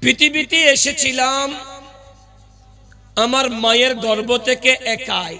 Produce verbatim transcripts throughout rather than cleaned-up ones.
পৃথিবীতে এসেছিলাম আমার মায়ের গর্ভ থেকে একাই।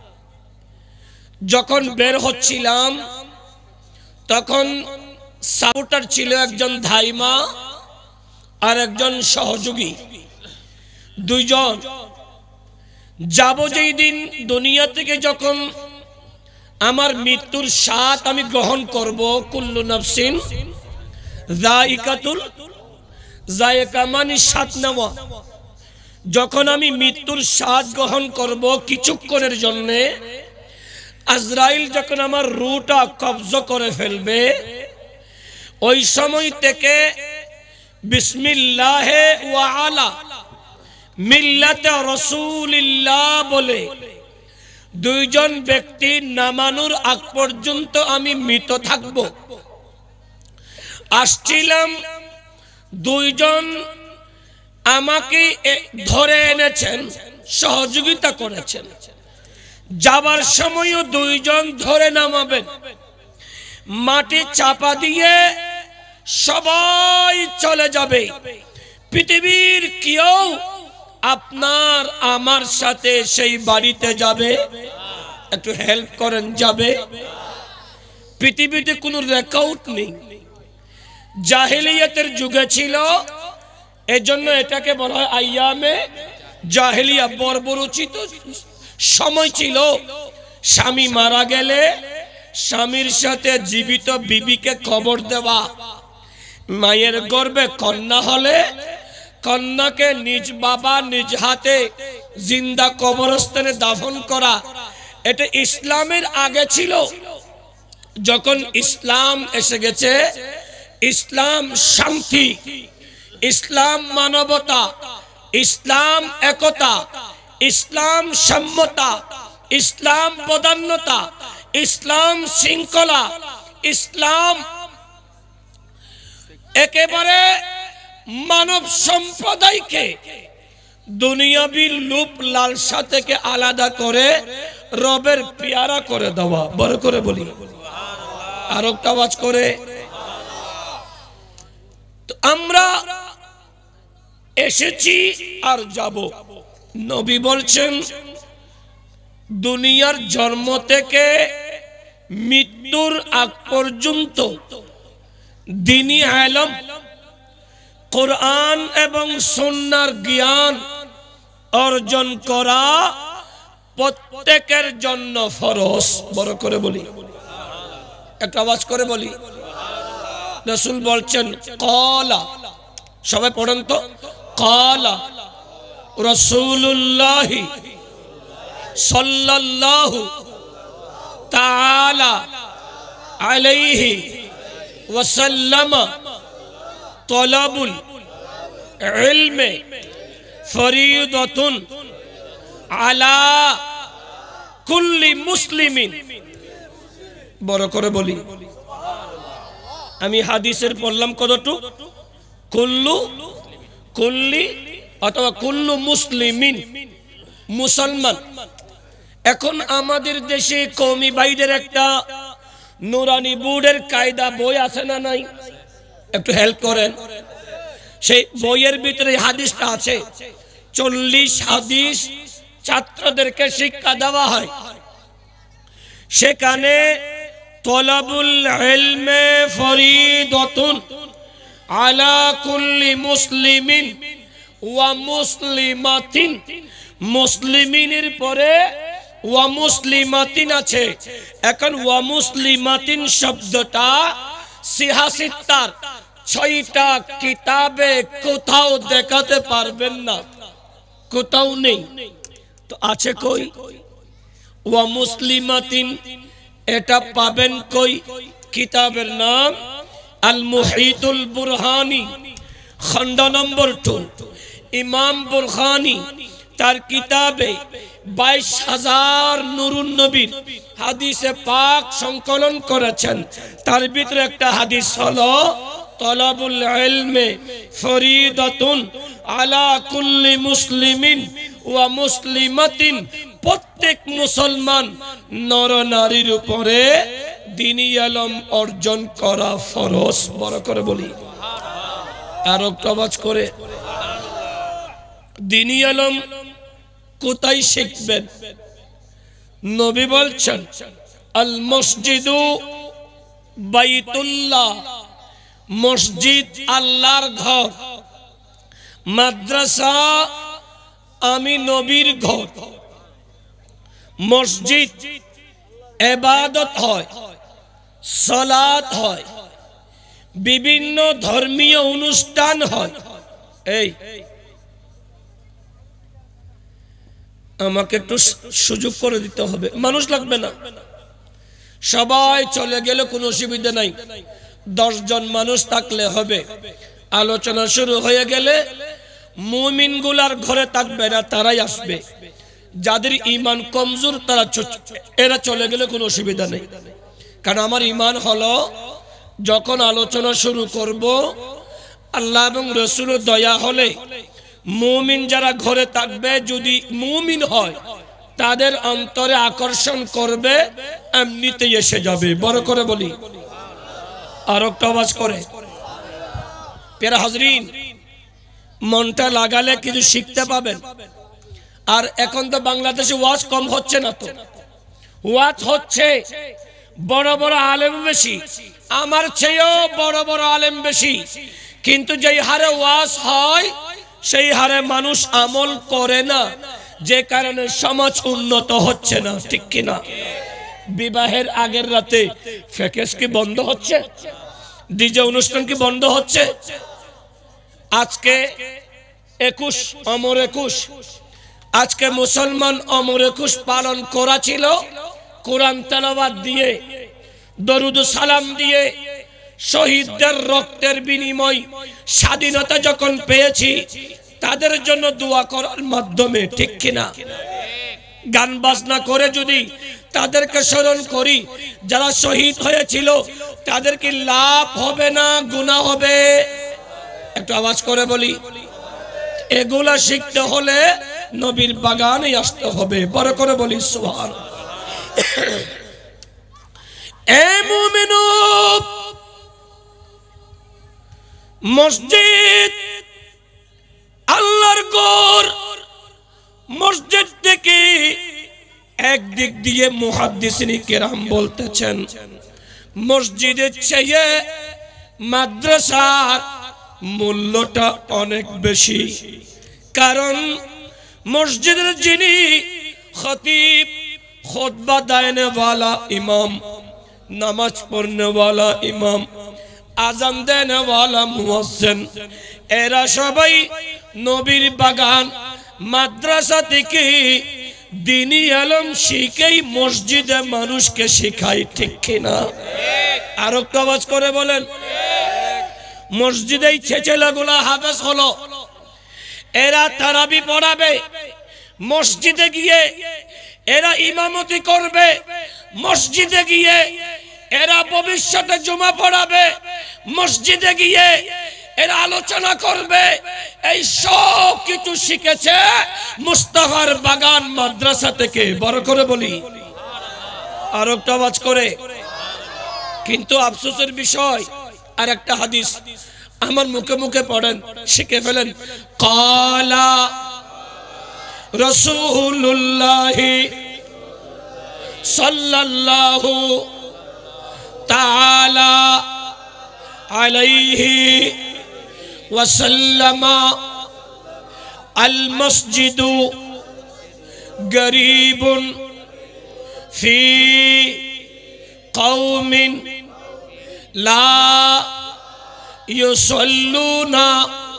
যখন বের হচ্ছিলাম তখন সাপোর্টার ছিল একজন ধাইমা আর একজন সহযোগী, দুইজন। যাব যেই দিন দুনিয়া থেকে যখন আমার মৃত্যুর স্বাদ আমি গ্রহণ করব, কুল্লু নাফসিন যায়িকাতুল যায়িকা মানে স্বাদ নেওয়া। যখন আমি মৃত্যুর স্বাদ গ্রহণ করব কিছুক্ষণের জন্য, আজরাইল যখন আমার রূহটা কবজা করে ফেলবে, ওই সময় থেকে বিসমিল্লাহে ওয়া আলা মিল্লাতে রাসূলিল্লাহ বলে দুইজন ব্যক্তি নামানোর আগ পর্যন্ত আমি মৃত থাকব। আসছিলাম, দুইজন আমাকে ধরে এনেছেন, সহযোগিতা করেছেন। যাবার সময়ও দুইজন ধরে নামাবেন, মাটি চাপা দিয়ে সবাই চলে যাবে। পৃথিবীর কেউ আপনার আমার সাথে সেই বাড়িতে যাবে? একটু হেল্প করেন, যাবে? পৃথিবীতে কোনো রেকর্ড নেই, জাহেলিয়াতের যুগে ছিল, এজন্য এটাকে বলা হয় আইয়ামে জাহেলিয়া, বর্বরোচিত সময় ছিল। স্বামী মারা গেলে স্বামীর সাথে জীবিত বিবিকে কবর দেওয়া, মায়ের গর্ভে কন্যা হলে কন্যাকে নিজ বাবা নিজ হাতে জিন্দা কবরস্থানে দাফন করা। এটা ইসলামের আগে ছিল। যখন ইসলাম এসে গেছে, ইসলাম শান্তি, ইসলাম মানবতা, ইসলাম একতা, ইসলাম সম্মতা, ইসলাম প্রধান্যতা, ইসলাম শৃঙ্খলা, ইসলাম একেবারে মানব সম্প্রদায়কে দুনিয়াবি লোভ লালসা থেকে আলাদা করে রবের পেয়ারা করে দেওয়া। বড় করে বলি, আর একটা আওয়াজ করে। তো আমরা এসেছি আর যাব। নবী বলছেন দুনিয়ার জন্ম থেকে মৃত্যুর আগ পর্যন্ত দ্বীনি ইলম, কোরআন এবং সুন্নাহর জ্ঞান অর্জন করা প্রত্যেকের জন্য ফরজ। বড় করে বলি, একটা আওয়াজ করে বলি। রাসূল বলছেন ক্বালা, সবাই পড়েন তো, ক্বালা রাসূলুল্লাহ সাল্লাল্লাহু তাআলা আলাইহি ওয়াসাল্লাম, তলাবুল ইলমি ফরিদাতুন আলা কুল্লি মুসলিমিন। বড় করে বলি। আমি হাদিসের পড়লাম কতটুক? কুল্লু, কুল্লি অথবা কুল্লু মুসলিমিন, মুসলমান। এখন আমাদের দেশে কওমি ভাইদের একটা নুরানি বোর্ডের কায়দা বই আছে না নাই? একটু হেল্প করেন। সেই বইয়ের ভিতরে হাদিসটা আছে। চল্লিশ হাদিস ছাত্রদেরকে শিক্ষা দেওয়া হয়। সেখানে তলাবুল ইলমি ফরিদাতুন আলা কুল্লি মুসলিমিন ওয়া মুসলিমাতিন, মুসলিমিনের পরে ওয়া মুসলিমাতিন আছে। এখন ওয়া মুসলিমাতিন শব্দটা সিহাসিত্তার ছয়টা কিতাবে কোথাও দেখাতে পারবেন না, কোথাও নেই। তো আছে কই? ওয়া মুসলিমাতিন এটা পাবেন কই? কিতাবের নাম আল মুহিতুল বুরহানি, খণ্ড নম্বর টু। ইমাম বুরহানি তার কিতাবে বাইশ হাজার নুরুন নবীর হাদিসে পাক সংকলন করেছেন। তার ভিতরে একটা হাদিস হলো তলাবুল ইলমি ফরিদাতুন আলা কুল্লি মুসলিমিন ওয়া মুসলিমাতিন, প্রত্যেক মুসলমান নর নারীর উপরে দ্বীনি ইলম অর্জন করা ফরজ। বড় করে বলি, আর একটা আওয়াজ করে। দ্বীনি ইলম কোথায় শিখবেন? নবী বলছেন আল মসজিদু বাইতুল্লাহ, মসজিদ আল্লাহর ঘর, মাদ্রাসা আমি নবীর ঘর। মসজিদ ইবাদত হয়, সালাত হয়, বিভিন্ন ধর্মীয় অনুষ্ঠান হয়। এই আমাকে একটু সুযোগ করে দিতে হবে, মানুষ লাগবে না, সবাই চলে গেলে কোনো অসুবিধা নাই, দশ জন মানুষ থাকলে হবে। আলোচনা শুরু হয়ে গেলে মুমিন গুলার ঘরে থাকবে না, তারাই আসবে। যাদের ঈমান কমজোর তারা এরা চলে গেলে কোনো অসুবিধা নেই। কারণ আমার ঈমান হলো যখন আলোচনা শুরু করব আল্লাহ এবং রাসূলের দয়া হলে মুমিন যারা ঘরে থাকবে যদি মুমিন হয় তাদের অন্তরে আকর্ষণ করবে, এমনিতেই এসে যাবে। বড় করে বলি, আর একটা আওয়াজ করে। প্যারা হাজরিন, মনটা লাগালে কিছু শিখতে পাবেন। আর এখন তো বাংলাদেশে ওয়াজ কম হচ্ছে না, তো ওয়াজ হচ্ছে, বড় বড় আলেম বেশি, আমার চেয়েও বড় বড় আলেম বেশি, কিন্তু যেই হারে ওয়াজ হয় সেই হারে মানুষ আমল করে না, যে কারণে সমাজ উন্নত হচ্ছে না। ঠিক কিনা? বিবাহের আগের রাতে ফেকেস কি বন্ধ হচ্ছে? ডিজে অনুষ্ঠান কি বন্ধ হচ্ছে? আজকে একুশ অমর একুশ, আজকে মুসলমান অমর একুশ পালন করা ছিল কোরআন তেলাওয়াত দিয়ে, দরুদ সালাম দিয়ে, শহীদদের রক্তের বিনিময় স্বাধীনতা যখন পেয়েছি তাদের জন্য দোয়া করার মাধ্যমে। ঠিক কিনা? গান বাজনা করে যদি তাদেরকে স্মরণ করি যারা শহীদ হয়েছিল, তাদের কি লাভ হবে না গুনাহ হবে? একটু আওয়াজ করে বলি। এগুলা শিখতে হলে নবীর বাগানে আসতে হবে। বড় করে বলি সুবহানাল্লাহ। এ মুমিনু, মসজিদ আল্লাহর ঘর। মসজিদ থেকে একদিক দিয়ে মুহাদ্দিসিনে কেরাম বলতেছেন মসজিদের চেয়ে মাদ্রাসার মূল্যটা অনেক বেশি। কারণ মসজিদের যিনি খতিব, খুতবা দেনে वाला ইমাম, নামাজ পড়নে वाला ইমাম, আযান দেনে वाला মুয়াজ্জিন, এরা সবাই নবীর বাগান মাদ্রাসা থেকে দ্বীনি ইলম শিখেই মসজিদে মানুষকে শেখায়। ঠিক কিনা? আর একটু আওয়াজ করে বলেন। মসজিদেই ছেলেগুলা হাফেজ হলো, এরা তারাবি পড়াবে, মসজিদে গিয়ে এরা ইমামতি করবে, মসজিদে গিয়ে এরা ভবিষ্যতে জুমা পড়াবে, মসজিদে গিয়ে এরা আলোচনা করবে। এই সব কিছু শিখেছে মুস্তাফার বাগান মাদ্রাসা থেকে। বড় করে বলি, আর একটা আওয়াজ করে। কিন্তু আফসোসের বিষয়, আর একটা হাদিস আমার মুখে মুখে পড়েন, শিখে ফেলেন। কালা রাসূলুল্লাহ সাল্লাল্লাহু তাআলা আলাইহি ওয়াসাল্লাম, আল মসজিদু গরীবুন ফি কওমিন লা ইউসাল্লুনা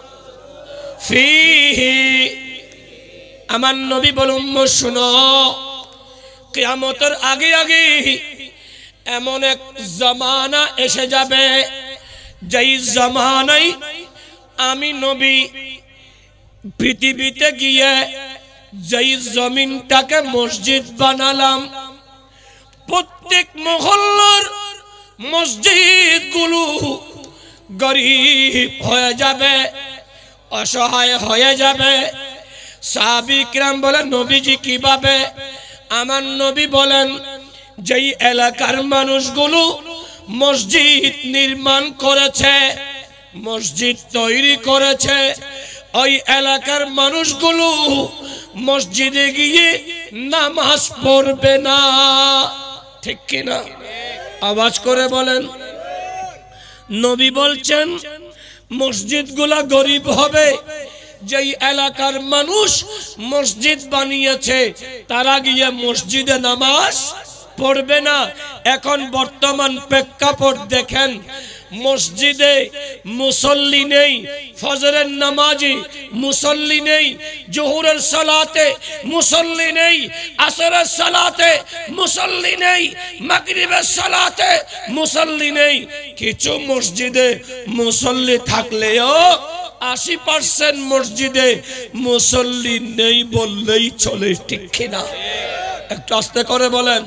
ফিহি। আমার নবী বলুন, শুনো, কিয়ামতের আগে আগে এমন এক জামানা এসে যাবে, যেই জামানায় আমি নবী পৃথিবীতে গিয়ে যেই জমিনটাকে মসজিদ বানালাম, প্রত্যেক মহল্লার মসজিদ গুলো গরীব হয়ে যাবে, অসহায় হয়ে যাবে। সাহাবী কিরাম বলেন, নবীজি কিভাবে? আমার নবী বলেন, যেই এলাকার মানুষগুলো মসজিদ নির্মাণ করেছে, মসজিদ তৈরি করেছে, ওই এলাকার মানুষগুলো মসজিদে গিয়ে নামাজ পড়বে না, ঠিক কিনা? আওয়াজ করে বলেন। নবী বলছেন মসজিদগুলা গরিব হবে, যেই এলাকার মানুষ মসজিদ বানিয়েছে তারা গিয়ে মসজিদে নামাজ পড়বে না। এখন বর্তমান প্রেক্ষাপট দেখেন, মসজিদে মুসল্লি নেই, ফজরের নামাজি মুসল্লি নেই, জোহরের সালাতে মুসল্লি নেই, আসরের সালাতে মুসল্লি নেই, মাগরিবের সালাতে মুসল্লি নেই। কিছু মসজিদে মুসল্লি থাকলেও আশি পার্সেন্ট মসজিদে মুসল্লি নেই বললেই চলে, ঠিক কিনা? একটু আস্তে করে বলেন।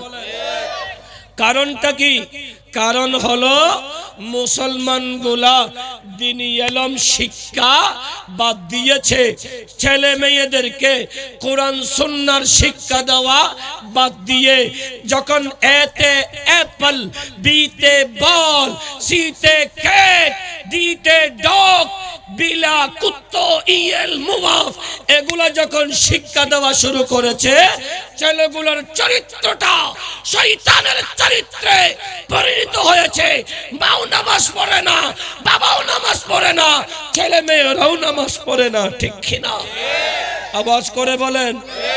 কারণটা কি? কারণ হলো মুসলমানগুলা দ্বীনি ইলম শিক্ষা বাদ দিয়েছে, ছেলে মেয়েদেরকে কোরআন সুন্নাহর শিক্ষা দেওয়া বাদ দিয়ে যখন এতে অ্যাপল, বিতে বল, সিতে ক্যাট, ডিতে ডগ, বিলা কুত্তো ইয়েল মুওয়াফ এগুলা যখন শিক্ষা দেওয়া শুরু করেছে, ছেলেগুলোর চরিত্রটা শয়তানের চরিত্রে পরিণত হয়েছে। মাও নামাজ পড়ে না, বাবাও নামাজ পড়ে না, ছেলে মেয়েরাও নামাজ পড়ে না, ঠিক কিনা? আওয়াজ করে বলেন।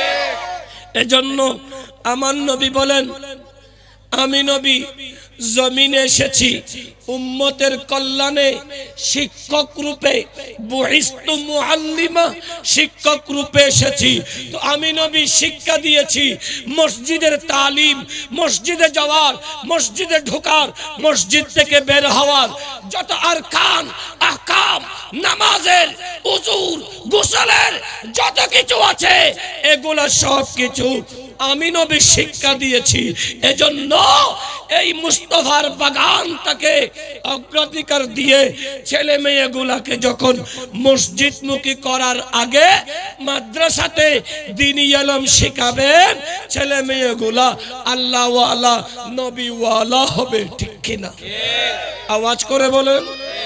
এজন্য আমার নবী বলেন, আমি নবী জমিনে এসেছি উম্মতের কল্যাণে শিক্ষক রূপে, বুইস্তু মুআল্লিমা, শিক্ষক রূপে এসেছি। তো আমি নবী শিক্ষা দিয়েছি মসজিদের তালিম, মসজিদে যাওয়ার, মসজিদে ঢোকার, মসজিদ থেকে বের হওয়ার যত আরকান আহকাম, নামাজের, উযুর, গোসলের যত কিছু আছে এগুলা সব কিছু আমি নবী শিক্ষা দিয়েছি। এজন্য এই মুস্তাফার বাগানটাকে অগ্রাধিকার দিয়ে ছেলে মেয়েগুলাকে যখন মসজিদমুখী করার আগে মাদ্রাসাতে দ্বীনি ইলম শিখাবেন, ছেলে মেয়েগুলা আল্লাহ ওয়ালা নবী ওয়ালা হবে, ঠিক কিনা? আওয়াজ করে বলেন।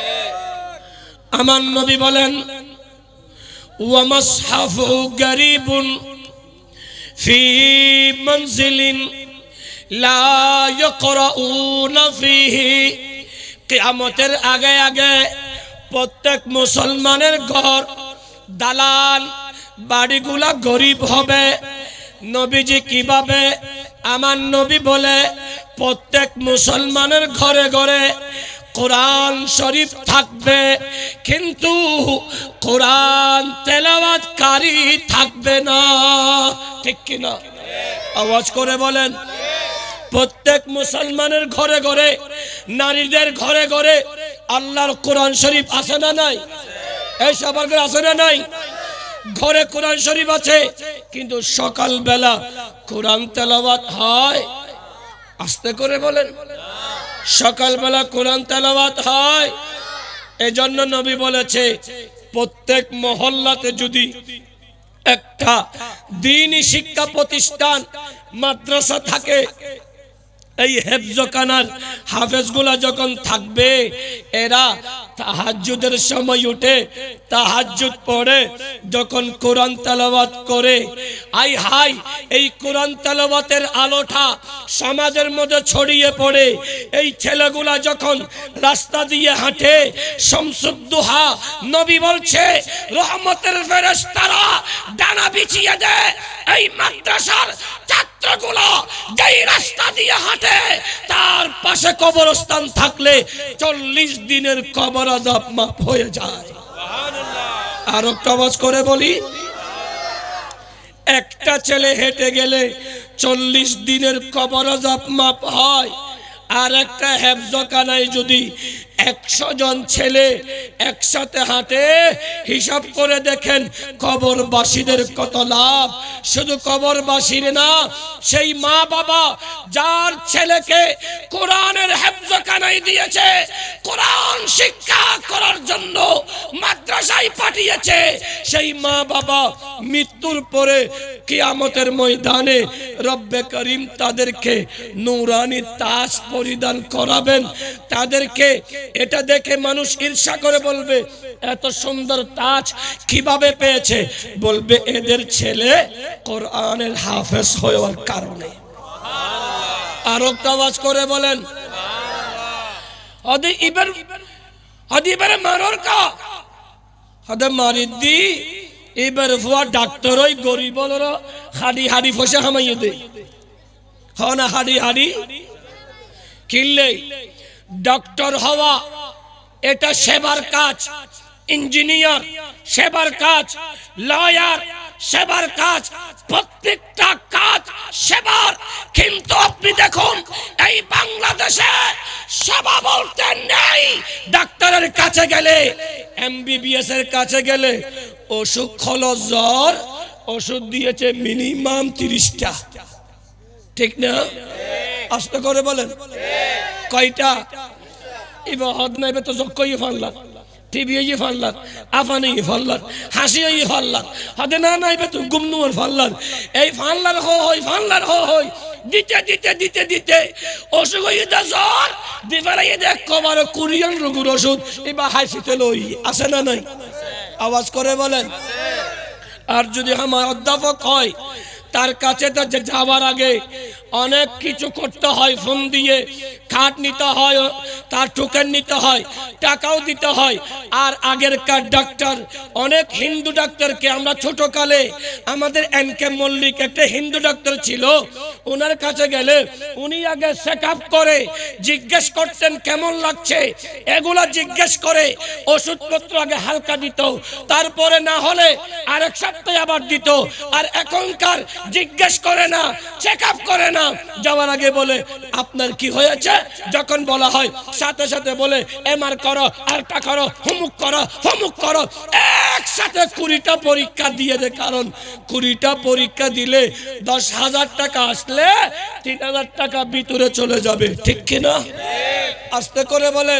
আমার নবী বলেন, ওয়া মাসহাফু গরিবুন ফি মনজিলিন লা ইয়াকরাউনা ফিহি। কিয়ামতের আগে আগে প্রত্যেক মুসলমানের ঘর, দালান, বাড়িগুলা গরিব হবে। নবীজি কিভাবে? আমার নবী বলে, প্রত্যেক মুসলমানের ঘরে ঘরে কোরআন শরীফ থাকবে, কিন্তু কোরআন তেলাওয়াতকারী থাকবে না, ঠিক কিনা? আওয়াজ করে বলেন। প্রত্যেক মুসলমানের ঘরে ঘরে, নারীদের ঘরে ঘরে আল্লাহর কোরআন শরীফ আছে না নাই? এই সবার ঘরে আছে না নাই? ঘরে কোরআন শরীফ আছে, কিন্তু সকাল বেলা কোরআন তেলাওয়াত হয়? আস্তে করে বলেন। সকালবেলা কোরআন তেলাওয়াত হয়? এজন্য নবী বলেছে, প্রত্যেক মহল্লাতে যদি একটা দ্বীনি শিক্ষা প্রতিষ্ঠান, মাদ্রাসা থাকে, এই হেফজখানার হাফেজগুলা যখন থাকবে, এরা তাহাজ্জুদের সময় উঠে তাহাজ্জুদ পড়ে যখন কোরআন তেলাওয়াত করে, আই হাই এই কোরআন তেলাওয়াতের আলোটা সমাজের মধ্যে ছড়িয়ে পড়ে। এই ছেলেগুলা যখন রাস্তা দিয়ে হাঁটে, শামসুদ্দোহা নবী বলছে রহমতের ফেরেশতারা ডানা বিছিয়ে দেয়। এই মাদ্রাসার ছাত্রগুলো যেই রাস্তা দিয়ে হাঁটে, তার পাশে কবরস্থান থাকলে চল্লিশ দিনের কবর আযাব মাফ হয়ে যায়। আর একটা আওয়াজ করে বলি, একটা ছেলে হেঁটে গেলে চল্লিশ দিনের কবর আযাব মাফ হয়। আর একটা হেফজখানায় যদি একশো জন ছেলে একসাথে হাঁটে, হিসাব করে দেখেন কবরবাসীদের কত লাভ। শুধু কবরবাসীর না, সেই মা বাবা যার ছেলেকে কোরআনের হেফজখানায় দিয়েছে, কোরআন শিক্ষা করার জন্য মাদ্রাসায় পাঠিয়েছে, সেই মা বাবা মৃত্যুর পরে কিয়ামতের ময়দানে রব্বে করিম তাদেরকে নূরানি তাজ পরিধান করাবেন। তাদেরকে এটা দেখে মানুষ ঈর্ষা করে বলবে এত সুন্দর তাজ কিভাবে পেয়েছে? বলবে এদের ছেলে কোরআনের হাফেজ হওয়ার কারণে। আর একটা আওয়াজ করে বলেন আদি ইবার আদি ইবার মারর কা আদে মারিদি এবার ফুয়া ডাক্তার ওই গরিবর হাড়ি হাড়ি ফসে হামাইয়ে দে হনা হাড়ি হাড়ি কিনলে ডক্টর হওয়া এটা সেবার কাজ, ইঞ্জিনিয়ার সেবার কাজ, লয়ার সেবার কাজ, প্রত্যেকটা কাজ সেবার। কিন্তু আপনি দেখুন এই বাংলাদেশে সেবা বলতে নেই। ডাক্তারের কাছে গেলে, এমবিবিএস এর কাছে গেলে অসুখ হলো জ্বর, ওষুধ দিয়েছে মিনিমাম তিরিশটা, ঠিক না? আস্তে করে বলেন কয়টা? এবার হদ নাইবে তো যকই ফানলা, টিভি ফানলার, আফানি ফানলার, হাসি ফানলার, হাতে না নাইবে তো গুমনুয়ার ফানলার, এই ফানলার হো হই ফানলার হো হই দিতে দিতে দিতে দিতে অসুখ হয়ে যা জ্বর দিবারাই দেখ কবার কোরিয়ান রোগের ওষুধ এবার হাসিতে লই আছে না নাই? আওয়াজ করে বলেন। আর যদি আমার অধ্যাপক হয় তার কাছে তো যাওয়ার আগে অনেক কিছু করতে হয়, ফোন দিয়ে খাট নিতে হয়, তার টোকেন নিতে হয়, টাকাও দিতে হয়। আর আগেরকার ডাক্তার অনেক হিন্দু ডাক্তারকে আমরা ছোটকালে আমাদের এন কে মল্লিক একটা হিন্দু ডাক্তার ছিল, ওনার কাছে গেলে উনি আগে চেক আপ করে জিজ্ঞেস করতেন কেমন লাগছে, এগুলা জিজ্ঞেস করে ওষুধপত্র আগে হালকা দিত, তারপরে না হলে আরেক সপ্তাহে আবার দিত। আর এখনকার জিজ্ঞেস করে না, চেক আপ করে না, যাওয়ার আগে বলে আপনার কি হয়েছে, যখন বলা হয় সাথে সাথে বলে এমআর করো, আলট্রা করো, হুমুক করো, হুমুক করো, একসাথে কুড়িটা পরীক্ষা দিয়ে দেয়। কারণ কুড়িটা পরীক্ষা দিলে দশ হাজার টাকা আসলে তিন হাজার টাকা ভিতরে চলে যাবে, ঠিক কিনা? আস্তে করে বলেন।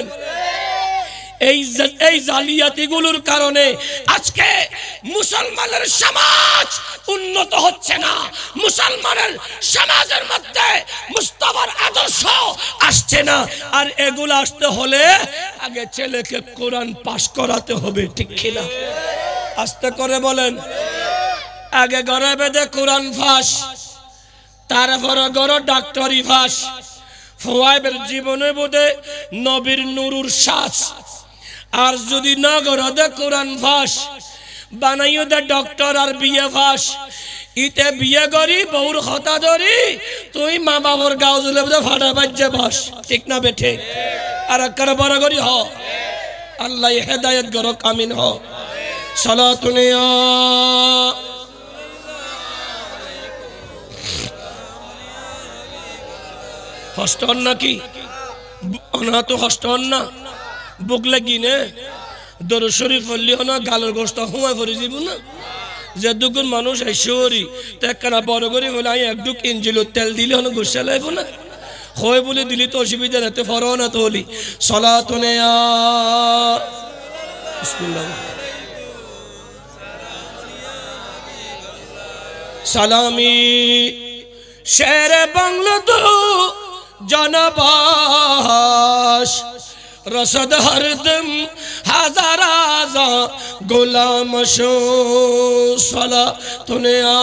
এই এই জালিয়াতিগুলোর কারণে আজকে মুসলমানের সমাজ উন্নত হচ্ছে না। মুসলমানের সমাজের মধ্যে মুস্তাফার আদর্শ আসছে না। আর এগুলো আসতে হলে আগে ছেলেকে কোরআন পাশ করাতে হবে, ঠিক কিনা? আস্তে করে বলেন। আগে ঘরে বেঁধে কোরআন ফাঁস, তারপরে ঘরে ডাক্তারি ফাঁস, ফোয়াইবের জীবনে বোধে নবীর নুরুর শ্বাস। আর যদি না ঘরে দে কোরআন ফাঁস, বানাইও দে ডক্টর আর বিয়ে ফাঁস, ইতে বিয়ে করি বউর হতা ধরি, তুই মা বাবার গাও জুলে ফাটা বাজ্যে বাস, ঠিক না বেঠে? আর একবার বড় করি হ, আল্লাহ হেদায়েত করো, আমিন হ। সালাতুন ইয়া হস্টন নাকি অনাথ হস্টন না বুকলে কিনে দরুদ শরীফ পড়লিও না গালের গোস্ত হুঁয়া পড়ে যাব না। যে দুগুণ মানুষ এসরি তেকানা বড় করে বলে আমি এক দুক ইঞ্জিল তেল দিলে হলো গোসা লাইব না, হয় বলে দিলি তো অসুবিধা না, তো ফরও না তো হলি। সালাতুন ইয়া বিসমিল্লাহ সালামি শেরে বাংলা দো জনবাস, রসদ হরদম হাজার আজা গোলাম শো। সালাতুন ইয়া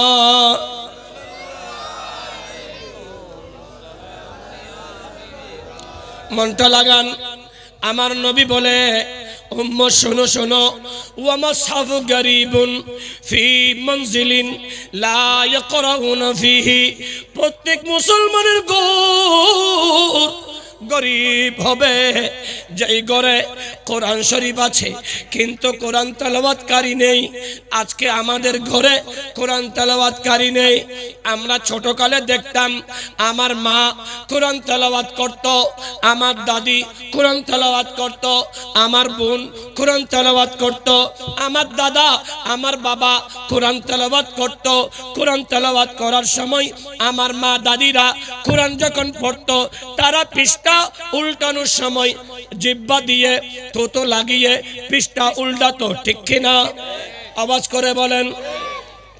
মনটা লাগান। আমার নবী বলে উম্মত শোনো শোনো, ওয়ামা সাফু গরিবুন ফি মনজিলিন লা ইয়াকরাউনা ফিহি, প্রত্যেক মুসলমানের ঘর গরিব হবে যেই ঘরে কোরআন শরীফ আছে কিন্তু কোরআন তেলাওয়াতকারী নেই। আজকে আমাদের ঘরে কোরআন তেলাওয়াতকারী নেই। আমরা ছোটকালে দেখতাম আমার মা কোরআন তেলাওয়াত করত, আমার দাদি কোরআন তেলাওয়াত করত, আমার বোন কোরআন তেলাওয়াত করত, আমার দাদা আমার বাবা কোরআন তেলাওয়াত করত। কোরআন তেলাওয়াত করার সময় আমার মা দাদিরা কোরআন যখন পড়ত তারা পৃষ্ঠা উল্টানোর সময় জিহ্বা দিয়ে থুতু লাগিয়ে পৃষ্ঠা উল্টাতো, ঠিক কিনা? আওয়াজ করে বলেন।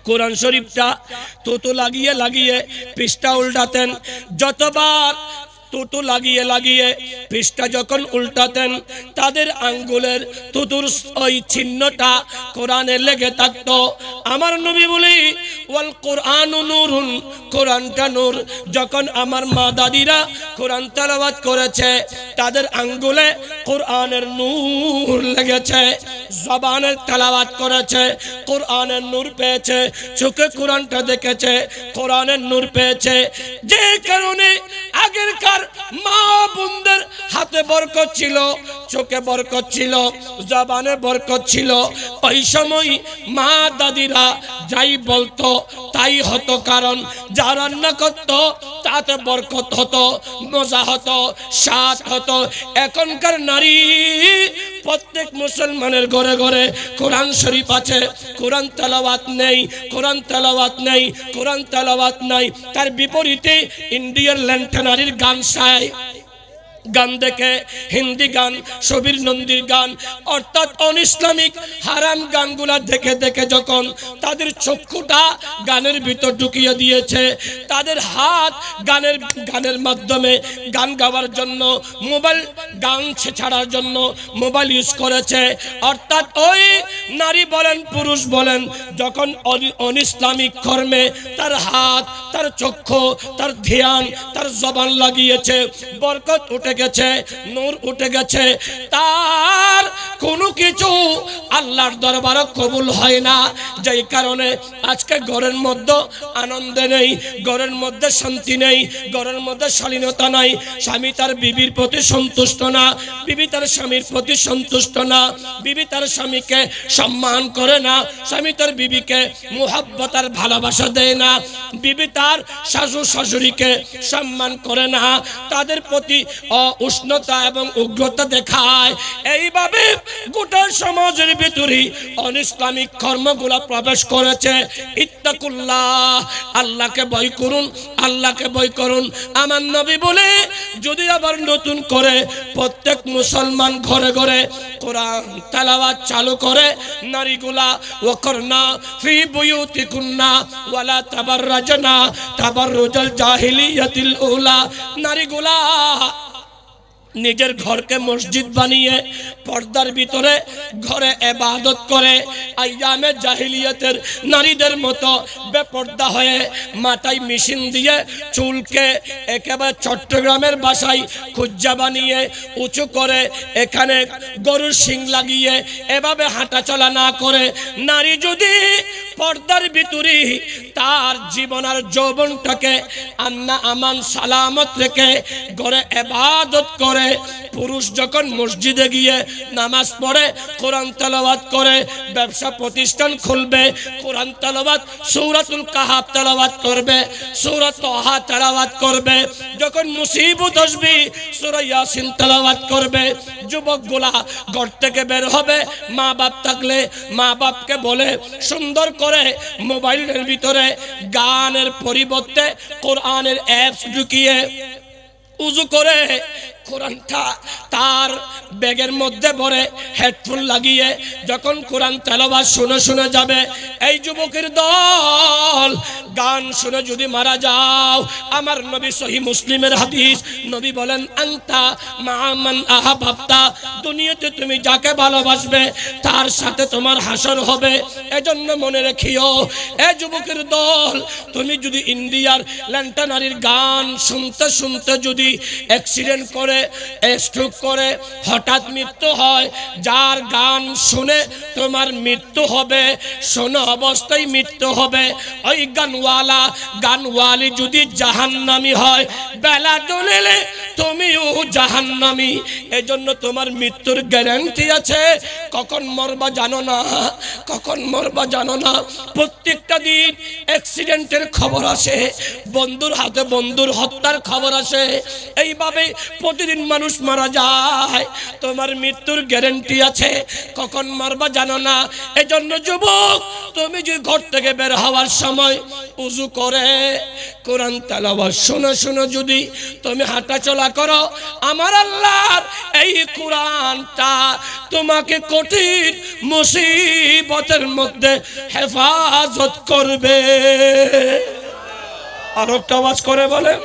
কোরআন শরীফটা তুতু লাগিয়ে লাগিয়ে পৃষ্ঠা উল্টাতেন। যতবার তুতু লাগিয়ে লাগিয়ে পৃষ্ঠা যখন উল্টাতেন তাদের আঙ্গুলের তুতুর ওই চিহ্নটা কোরআনে লেগে থাকতো। আমার নবী বলি ওয়াল কোরআনু নূরুন, কোরআনটা নূর। যখন আমার মা দাদিরা কোরআন তেলাওয়াত করেছে তাদের আঙ্গুলে কোরআনের নূর লেগেছে, জবানের তেলাওয়াত করেছে কোরআনের নূর পেয়েছে, চোখে কোরআনটা দেখেছে কোরআনের নূর পেয়েছে। যে কারণে আগেরকার মা বোনদের হাতে বরকত ছিল, চোখে বরকত ছিল, জবানে বরকত ছিল। ওই সময় মা দাদিরা যাই বলতো তাই হতো, কারণ যা রান্না করতো তাতে বরকত হতো, মজা হতো, স্বাদ হতো। এখনকার নারী প্রত্যেক মুসলমানের ঘরে ঘরে কোরআন শরীফ আছে, কোরআন তেলাওয়াত নেই, কোরআন তেলাওয়াত নেই, কোরআন তেলাওয়াত নাই। তার বিপরীতে ইন্ডিয়ার ল্যান্টা নারীর গান চায়, গান দেখে হিন্দি গান, সবির নন্দীর গান, অর্থাৎ অন ইসলামিক হারাম গানগুলা দেখে দেখে যখন তাদের চক্ষুটা গানের ভিতর ঢুকিয়ে দিয়েছে, তাদের হাত গানের গানের মাধ্যমে গান গাওয়ার জন্য, মোবাইল গান ছাড়ার জন্য মোবাইল ইউজ করেছে। অর্থাৎ ওই নারী বলেন পুরুষ বলেন যখন অন ইসলামিক কর্মে তার হাত, তার চক্ষু, তার ধ্যান, তার জবান লাগিয়েছে, বরকত উঠে গেছে, নূর উঠে গেছে। তার কোনো কিছু আল্লাহর দরবারে কবুল হয় না। যেই কারণে আজকে ঘরের মধ্যে আনন্দ নেই, ঘরের মধ্যে শান্তি নেই, ঘরের মধ্যে শালীনতা নাই। স্বামী তার বিবির প্রতি সন্তুষ্ট না, বিবি তার স্বামীর প্রতি সন্তুষ্ট না, বিবি তার স্বামীকে সম্মান করে না, স্বামী তার বিবিকে মুহাব্বত আর ভালোবাসা দেয় না, বিবি তার শাশুড় শাশুড়িকে সম্মান করে না, তাদের প্রতি উষ্ণতা এবং উগ্রতা দেখায়। এইভাবে গোটা সমাজের ভিতরে অন ইসলামিক কর্মগুলো প্রবেশ করেছে। ইত্তাকুল্লাহ, আল্লাহকে ভয় করুন, আল্লাহকে ভয় করুন। আমার নবী বলে যদি আবার নতুন করে প্রত্যেক মুসলমান ঘরে ঘরে কোরআন তেলাওয়াত চালু করে, নারীগুলা ওয়াকরনা ফি বুয়ুতিকুন্না ওয়ালা তাবাররাজনা তাবাররুজাল জাহিলিয়াতিল উলা, নারীগুলা নিজের ঘরকে মসজিদ বানিয়ে পর্দার ভিতরে ঘরে ইবাদত করে, আইয়ামে জাহিলিয়াতের নারীদের মতো বেপর্দা হয়ে মাথায় মেশিন দিয়ে চুলকে একেবারে চট্টগ্রামের বাসায় খুজ্জা বানিয়ে উঁচু করে এখানে গরুর শিং লাগিয়ে এভাবে হাঁটা চলা না করে, নারী যদি পর্দার ভিতরে তার জীবন আর যৌবনটাকে আন্না আমান সালামত রেখে ঘরে ইবাদত করে, পুরুষ যখন মসজিদে গিয়ে নামাজ পড়ে, কোরআন তেলাওয়াত করে, ব্যবসা প্রতিষ্ঠান খুলবে, কোরআন তেলাওয়াত সূরাতুল কাহাফ তেলাওয়াত করবে, সূরা তাহা তেলাওয়াত করবে, যখন মুসিবত আসবে সূরা ইয়াসিন তেলাওয়াত করবে। যুবকগুলা ঘর থেকে বের হবে, মা বাপ থাকলে মা বাপকে বলে সুন্দর করে মোবাইলের ভিতরে গানের পরিবর্তে কোরআনের অ্যাপস ঢুকিয়ে উযু করে কোরআনটা তার ব্যাগের মধ্যে ভরে হেডফোন লাগিয়ে যখন কোরআন তেলাওয়াত শুনে শুনে যাবে। এই যুবকের দল গান শুনে যদি মারা যাও, আমার নবী সহিহ মুসলিমের হাদিস, নবী বলেন আনতা মা মান আহাবাবতা, দুনিয়াতে তুমি যাকে ভালোবাসবে তার সাথে তোমার হাসর হবে। এজন্য মনে রেখিও এই যুবকের দল, তুমি যদি ইন্ডিয়ার ল্যান্টা নারীর গান শুনতে শুনতে যদি অ্যাক্সিডেন্ট করে, স্ট্রোক করে হঠাৎ মৃত্যু হয়, যার গান শুনে তোমার মৃত্যু হবে, শোনা অবস্থায় মৃত্যু হবে, ওই গানওয়ালা গানওয়ালি যদি জাহান্নামী হয়, বেলা ডুবলে তুমিও জাহান্নামী। এজন্য তোমার মৃত্যুর গ্যারান্টি আছে। কখন মরবা জানো না, কখন মরবা জানো না। প্রত্যেকটা দিন অ্যাক্সিডেন্টের খবর আসে, বন্ধুর হাতে বন্ধুর হত্যার খবর আসে, এইভাবে প্রতিদিন মানুষ মারা যায়। তোমার মৃত্যুর গ্যারান্টি আছে, কখন মরবা জানো না। এজন্য যুবক, তুমি যে ঘর থেকে বের হওয়ার সময় উযু করে কোরআন তেলাওয়াত শুনে শুনে যদি তুমি হাঁটা চলা চলাফেরা করো, আমার আল্লাহর এই কোরআনটা তোমাকে কঠিন মুসিবতের মধ্যে হেফাজত করবে। আর একটা আওয়াজ করে বলে,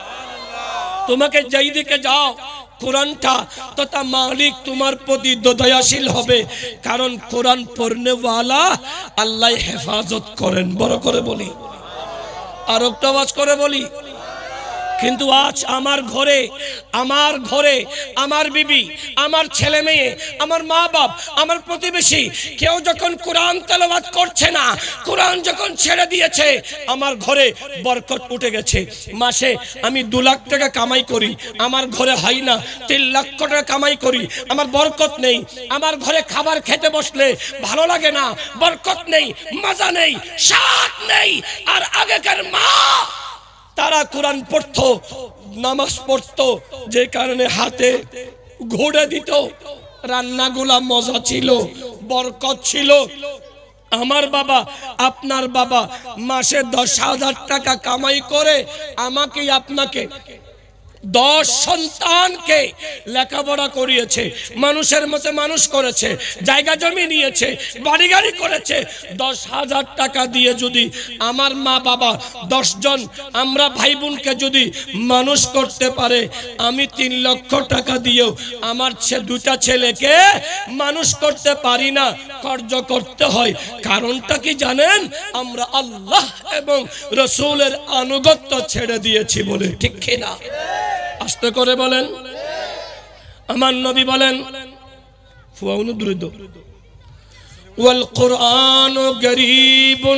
তোমাকে যেই দিকে যাও কোরআনটা তথা মালিক তোমার প্রতি দয়াশীল হবে, কারণ কোরআন পড়নেওয়ালা আল্লাহ হেফাজত করেন। বড় করে বলি, আর একটা আওয়াজ করে বলি। কিন্তু আজ আমার ঘরে আমার ঘরে আমার বিবি, আমার ছেলে মেয়ে, আমার মা বাপ, আমার প্রতিবেশী কেউ যখন কোরআন তেলাওয়াত করছে না, কোরআন যখন ছেড়ে দিয়েছে, আমার ঘরে বরকত উঠে গেছে। মাসে আমি দু লাখ টাকা কামাই করি, আমার ঘরে হয় না। তিন লাখ টাকা কামাই করি, আমার বরকত নেই। আমার ঘরে খাবার খেতে বসলে ভালো লাগে না, বরকত নেই, মজা নেই, স্বাদ নেই। আর আগেকার মা তারা কোরআন পড়তো, নামাজ পড়তো, যে কারণে হাতে ঘোড়া দিত, রান্নাগুলা মজা ছিল, বরকত ছিল। আমার বাবা, আপনার বাবা মাসে দশ হাজার টাকা কামাই করে আমাকে আপনাকে দশ সন্তানকে লেখাপড়া করিয়েছে, মানুষের মতো মানুষ করেছে, জায়গা জমি নিয়েছে, বাড়ি গাড়ি করেছে। দশ হাজার টাকা দিয়ে যদি আমার মা বাবা দশ জন আমরা ভাই বোনকে যদি মানুষ করতে পারে, আমি তিন লক্ষ টাকা দিয়েও আমার দুটা ছেলেকে মানুষ করতে পারি না, কার্য করতে হয়। কারণটা কি জানেন? আমরা আল্লাহ এবং রসুলের আনুগত্য ছেড়ে দিয়েছি বলে, ঠিক কিনা? আস্তে করে বলেন। আমার নবী বলেন, ফুয়াউনু দ্রুত ওয়াল কুরআনু গরীবুন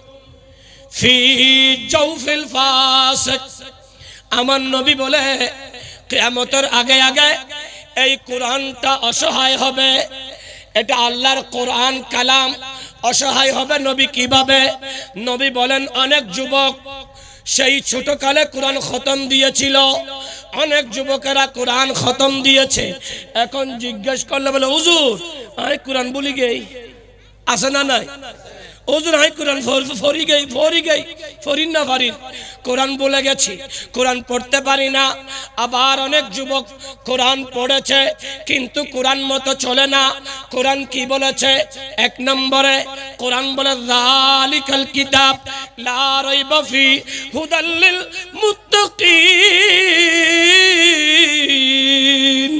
ফি জাওফিল ফাসিক। আমার নবী বলে, কিয়ামতের আগে আগে এই কোরআনটা অসহায় হবে। এটা আল্লাহর কোরআন কালাম, অসহায় হবে। নবী কিভাবে? নবী বলেন, অনেক যুবক সেই ছোটকালে কোরআন খতম দিয়েছিল, অনেক যুবকেরা কোরআন খতম দিয়েছে। এখন জিজ্ঞেস করলে বলে, হুজুর আমি কোরআন বলি গেই, আছে না নাই? হুজুর আমি কোরআন ফরি গেই ফরি গেই ফরিন না পারি, কোরআন বলে গেছি, কোরআন পড়তে পারি না। আবার অনেক যুবক কোরআন পড়েছে কিন্তু কোরআন মতো চলে না। কোরআন কি বলেছে? এক নম্বরে কোরআন বলে, যালিকাল কিতাব লা রাইবা ফি হুদাল লিল মুত্তাকিন।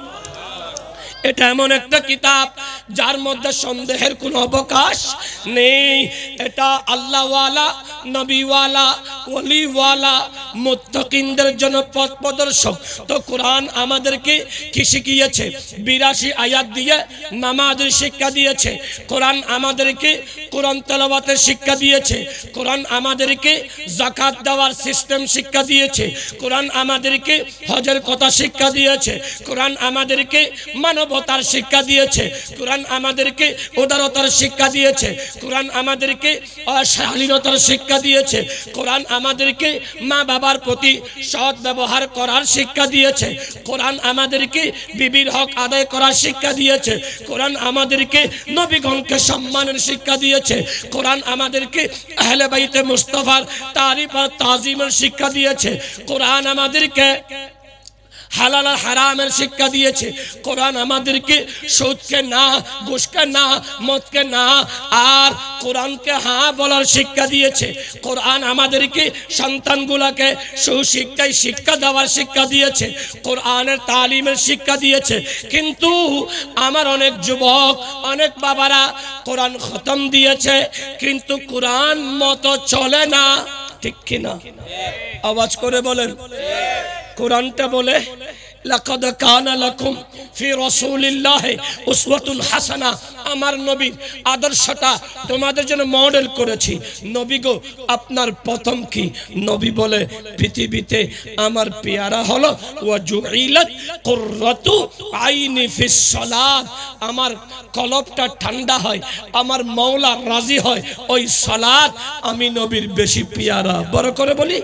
এটা এমন একটা কিতাব যার মধ্যে সন্দেহের কোনো অবকাশ নেই। এটা আল্লাহওয়ালা, নবীওয়ালা, ওলিওয়ালা, মুত্তাকিনদের জন্য পথ প্রদর্শক। তো কোরআন আমাদেরকে কি শিখিয়েছে? বিরাশি আয়াত দিয়ে নামাজের শিক্ষা দিয়েছে। কোরআন আমাদেরকে কোরআন তেলাওয়াতের শিক্ষা দিয়েছে। কোরআন আমাদেরকে যাকাত দেওয়ার সিস্টেম শিক্ষা দিয়েছে। কোরআন আমাদেরকে হজের কথা শিক্ষা দিয়েছে। কোরআন আমাদেরকে মানবতার শিক্ষা দিয়েছে। কোরআন আমাদেরকে উদারতার শিক্ষা দিয়েছে। কোরআন আমাদেরকে শালীনতার শিক্ষা দিয়েছে। কোরআন আমাদেরকে মা বাবার প্রতি সৎ ব্যবহার করার শিক্ষা দিয়েছে। কোরআন আমাদেরকে বিবির হক আদায় করার শিক্ষা দিয়েছে। কোরআন আমাদেরকে নবীগণকে সম্মানের শিক্ষা দিয়েছে। কোরআন আমাদেরকে আহলে বাইতে মুস্তাফার তারিফ আর তাজিমের শিক্ষা দিয়েছে। কোরআন আমাদেরকে হালাল আর হারামের শিক্ষা দিয়েছে। কোরআন আমাদেরকে সুদকে না, ঘুষকে না, মদকে না, আর কোরআনকে হ্যাঁ বলার শিক্ষা দিয়েছে। কোরআন আমাদেরকে সন্তানগুলোকে সুশিক্ষায় শিক্ষা দেওয়ার শিক্ষা দিয়েছে। কোরআনের তালিমের শিক্ষা দিয়েছে। কিন্তু আমার অনেক যুবক, অনেক বাবারা কোরআন খতম দিয়েছে কিন্তু কোরআন মতো চলে না, ঠিক কিনা? আওয়াজ করে বলেন। কোরআনটা বলে, লাকাদ কানা লাকুম ফি রাসূলিল্লাহি উসওয়াতুন হাসানা। আমার নবীর আদর্শটা তোমাদের জন্য মডেল করেছি। নবী গো, আপনার প্রথম কি? নবী বলে, পৃথিবীতে আমার পেয়ারা হলো ওয়া জুইলাত কুররাতু আইনি ফিস সালাত। আমার কলবটা ঠান্ডা হয়, আমার মাওলা রাজি হয় ওই সালাত। আমি নবীর বেশি পেয়ারা। বড় করে বলি।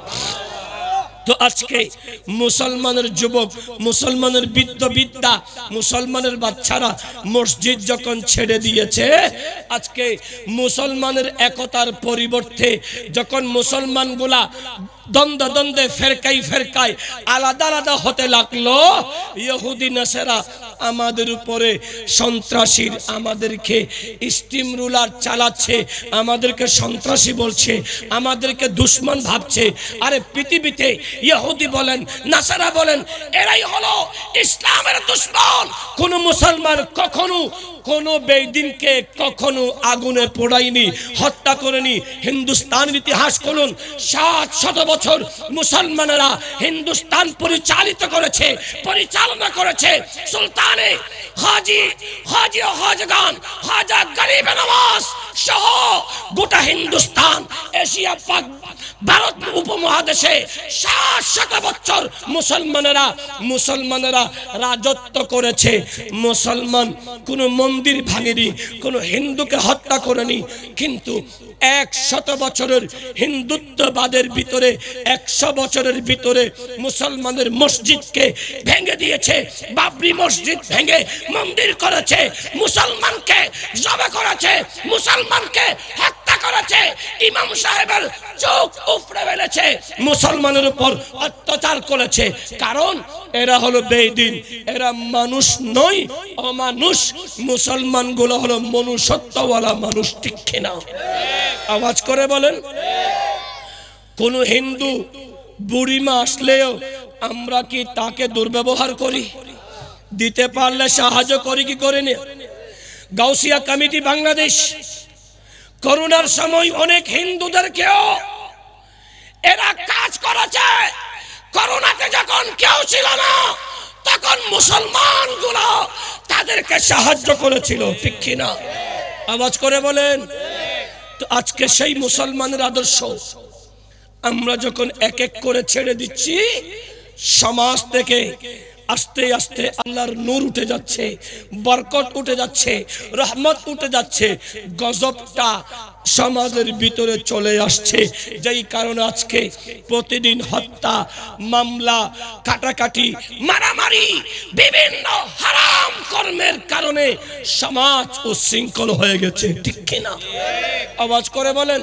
তো আজকে মুসলমানের যুবক, মুসলমানের বৃদ্ধ বিদ্যা, মুসলমানের বাচ্চারা মসজিদ যখন ছেড়ে দিয়েছে, আজকে মুসলমানের একতার পরিবর্তে যখন মুসলমানগুলা দ্বন্দ্ব দ্বন্দ্বে ফেরকাই ফেরকায় আলাদা আলাদা হতে লাগলো। ইহুদি নাসারা আমাদের উপরে সন্ত্রাসীর, আমাদেরকে স্টিম রুলার চালাচ্ছে, আমাদেরকে সন্ত্রাসী বলছে, আমাদেরকে দুশ্মন ভাবছে। আরে পৃথিবীতে ইহুদি বলেন, নাসারা বলেন, এরাই হলো ইসলামের দুশ্মন। কোন মুসলমান কখনো কোন বেদিনকে কখনো আগুনে পোড়ায়নি, হত্যা করেনি। হিন্দুস্তানের ইতিহাস করুন, সাত শত বছর মুসলমানেরা হিন্দুস্তান পরিচালিত করেছে, পরিচালনা করেছে সুলতানে হাজি হাজি ও হাজগান, হাজা গরিব নওয়াজ সহ গোটা হিন্দুস্তান, এশিয়া, পাক, ভারত উপমহাদেশে সাত শত বছর মুসলমানেরা মুসলমানেরা রাজত্ব করেছে। মুসলমান কোন মন্দির ভাঙেনি, কোন হিন্দুকে হত্যা করেনি। কিন্তু একশত বছরের হিন্দুত্ববাদের ভিতরে, একশো বছরের ভিতরে মুসলমানের মসজিদকে ভেঙে দিয়েছে। বাবরি মসজিদ ভেঙে মন্দির করেছে, মুসলমানকে জবে করেছে, মুসলমানকে হত্যা করেছে, ইমাম সাহেবের চোখ উপড়ে ফেলেছে, মুসলমানের উপর অত্যাচার করেছে। কারণ এরা হলো বেদিন, এরা মানুষ নয়, অমানুষ। মুসলমান গুলো হলো মনুষ্যত্বওয়ালা মানুষ, ঠিক কিনা? আওয়াজ করে বলেন। কোন হিন্দু বুড়িমা আসলেও আমরা কি তাকে দুর্ব্যবহার করি? দিতে পারলে সাহায্য করি কি করি না? গাউসিয়া কমিটি বাংলাদেশ করোনার সময় অনেক হিন্দুদেরকেও এরা কাজ করেছে। করোনাতে যখন কেউ ছিল না, তখন মুসলমান গুলো তাদেরকে সাহায্য করেছিল, ঠিক কিনা? আওয়াজ করে বলেন। তো আজকে সেই মুসলমানের আদর্শ আমরা যখন এক এক করে ছেড়ে দিচ্ছি, সমাজ থেকে আস্তে আস্তে আল্লাহর নূর উঠে যাচ্ছে, বরকত উঠে যাচ্ছে, রহমত উঠে যাচ্ছে, গজবটা সমাজের ভিতরে চলে আসছে। যেই কারণে আজকে প্রতিদিন হত্যা, মামলা, কাটাকাটি, মারামারি, বিভিন্ন হারাম কর্মের কারণে সমাজ উচ্ছৃঙ্খল হয়ে গেছে, ঠিক কিনা? আওয়াজ করে বলেন।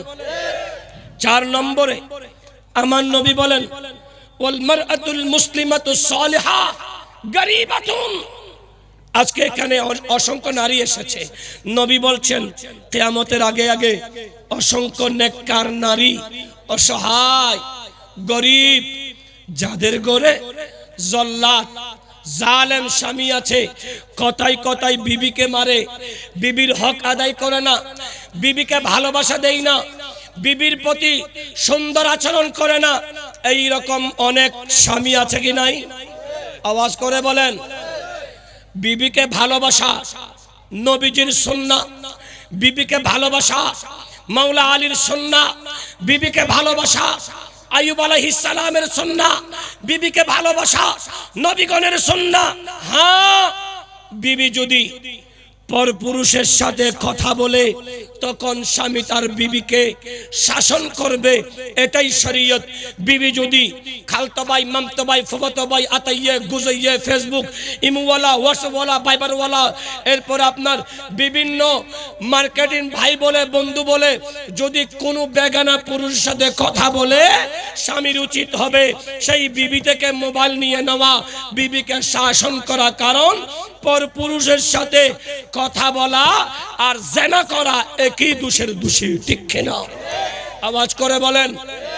চার নম্বরে আমার নবী বলেন, ওয়াল মারআতুল মুসলিমাতু সালিহা গরীবাতুন। আজকে এখানে অসংখ্য নারী এসেছে। নবী বলছেন কিয়ামতের আগে আগে অসংখ্য নেককার নারী, অসহায়, গরিব, যাদের ঘরে জল্লাদ, জালেম স্বামী আছে, কথায় কথায় বিবিকে মারে, বিবির হক আদায় করে না, বিবিকে ভালোবাসা দেয় না, বিবির প্রতি সুন্দর আচরণ করে না। এই রকম অনেক স্বামী আছে কি নাই? আওয়াজ করে বলেন। বিবিকে ভালোবাসা নবীজির সুন্নাহ, বিবিকে ভালোবাসা মাওলা আলীর সুন্নাহ, বিবিকে ভালোবাসা আইয়ুব আলাইহিস সালামের সুন্নাহ, বিবিকে ভালোবাসা নবীগণের সুন্নাহ। হ্যাঁ, বিবি যদি পরপুরুষের সাথে কথা বলে তখন স্বামী তার বিবিকে শাসন করবে, এটাই শরীয়ত। বিবি যদি খালতো ভাই, মামতো ভাই, ফুফাতো ভাই, আতাইয়ে, গুজাইয়ে, ফেসবুক, ইমুওয়ালা, হোয়াটসঅ্যাপওয়ালা, ভাইবারওয়ালা, এরপর আপনার বিভিন্ন মার্কেটিং ভাই বলে, বন্ধু বলে, যদি কোনো বেগানা পুরুষের সাথে কথা বলে, স্বামীর উচিত হবে সেই বিবি থেকে মোবাইল নিয়ে নেওয়া, বিবিকে শাসন করা। কারণ পরপুরুষের সাথে কথা বলা আর জেনা করা একই দোষের দোষী, ঠিক কিনা? আওয়াজ করে বলেন।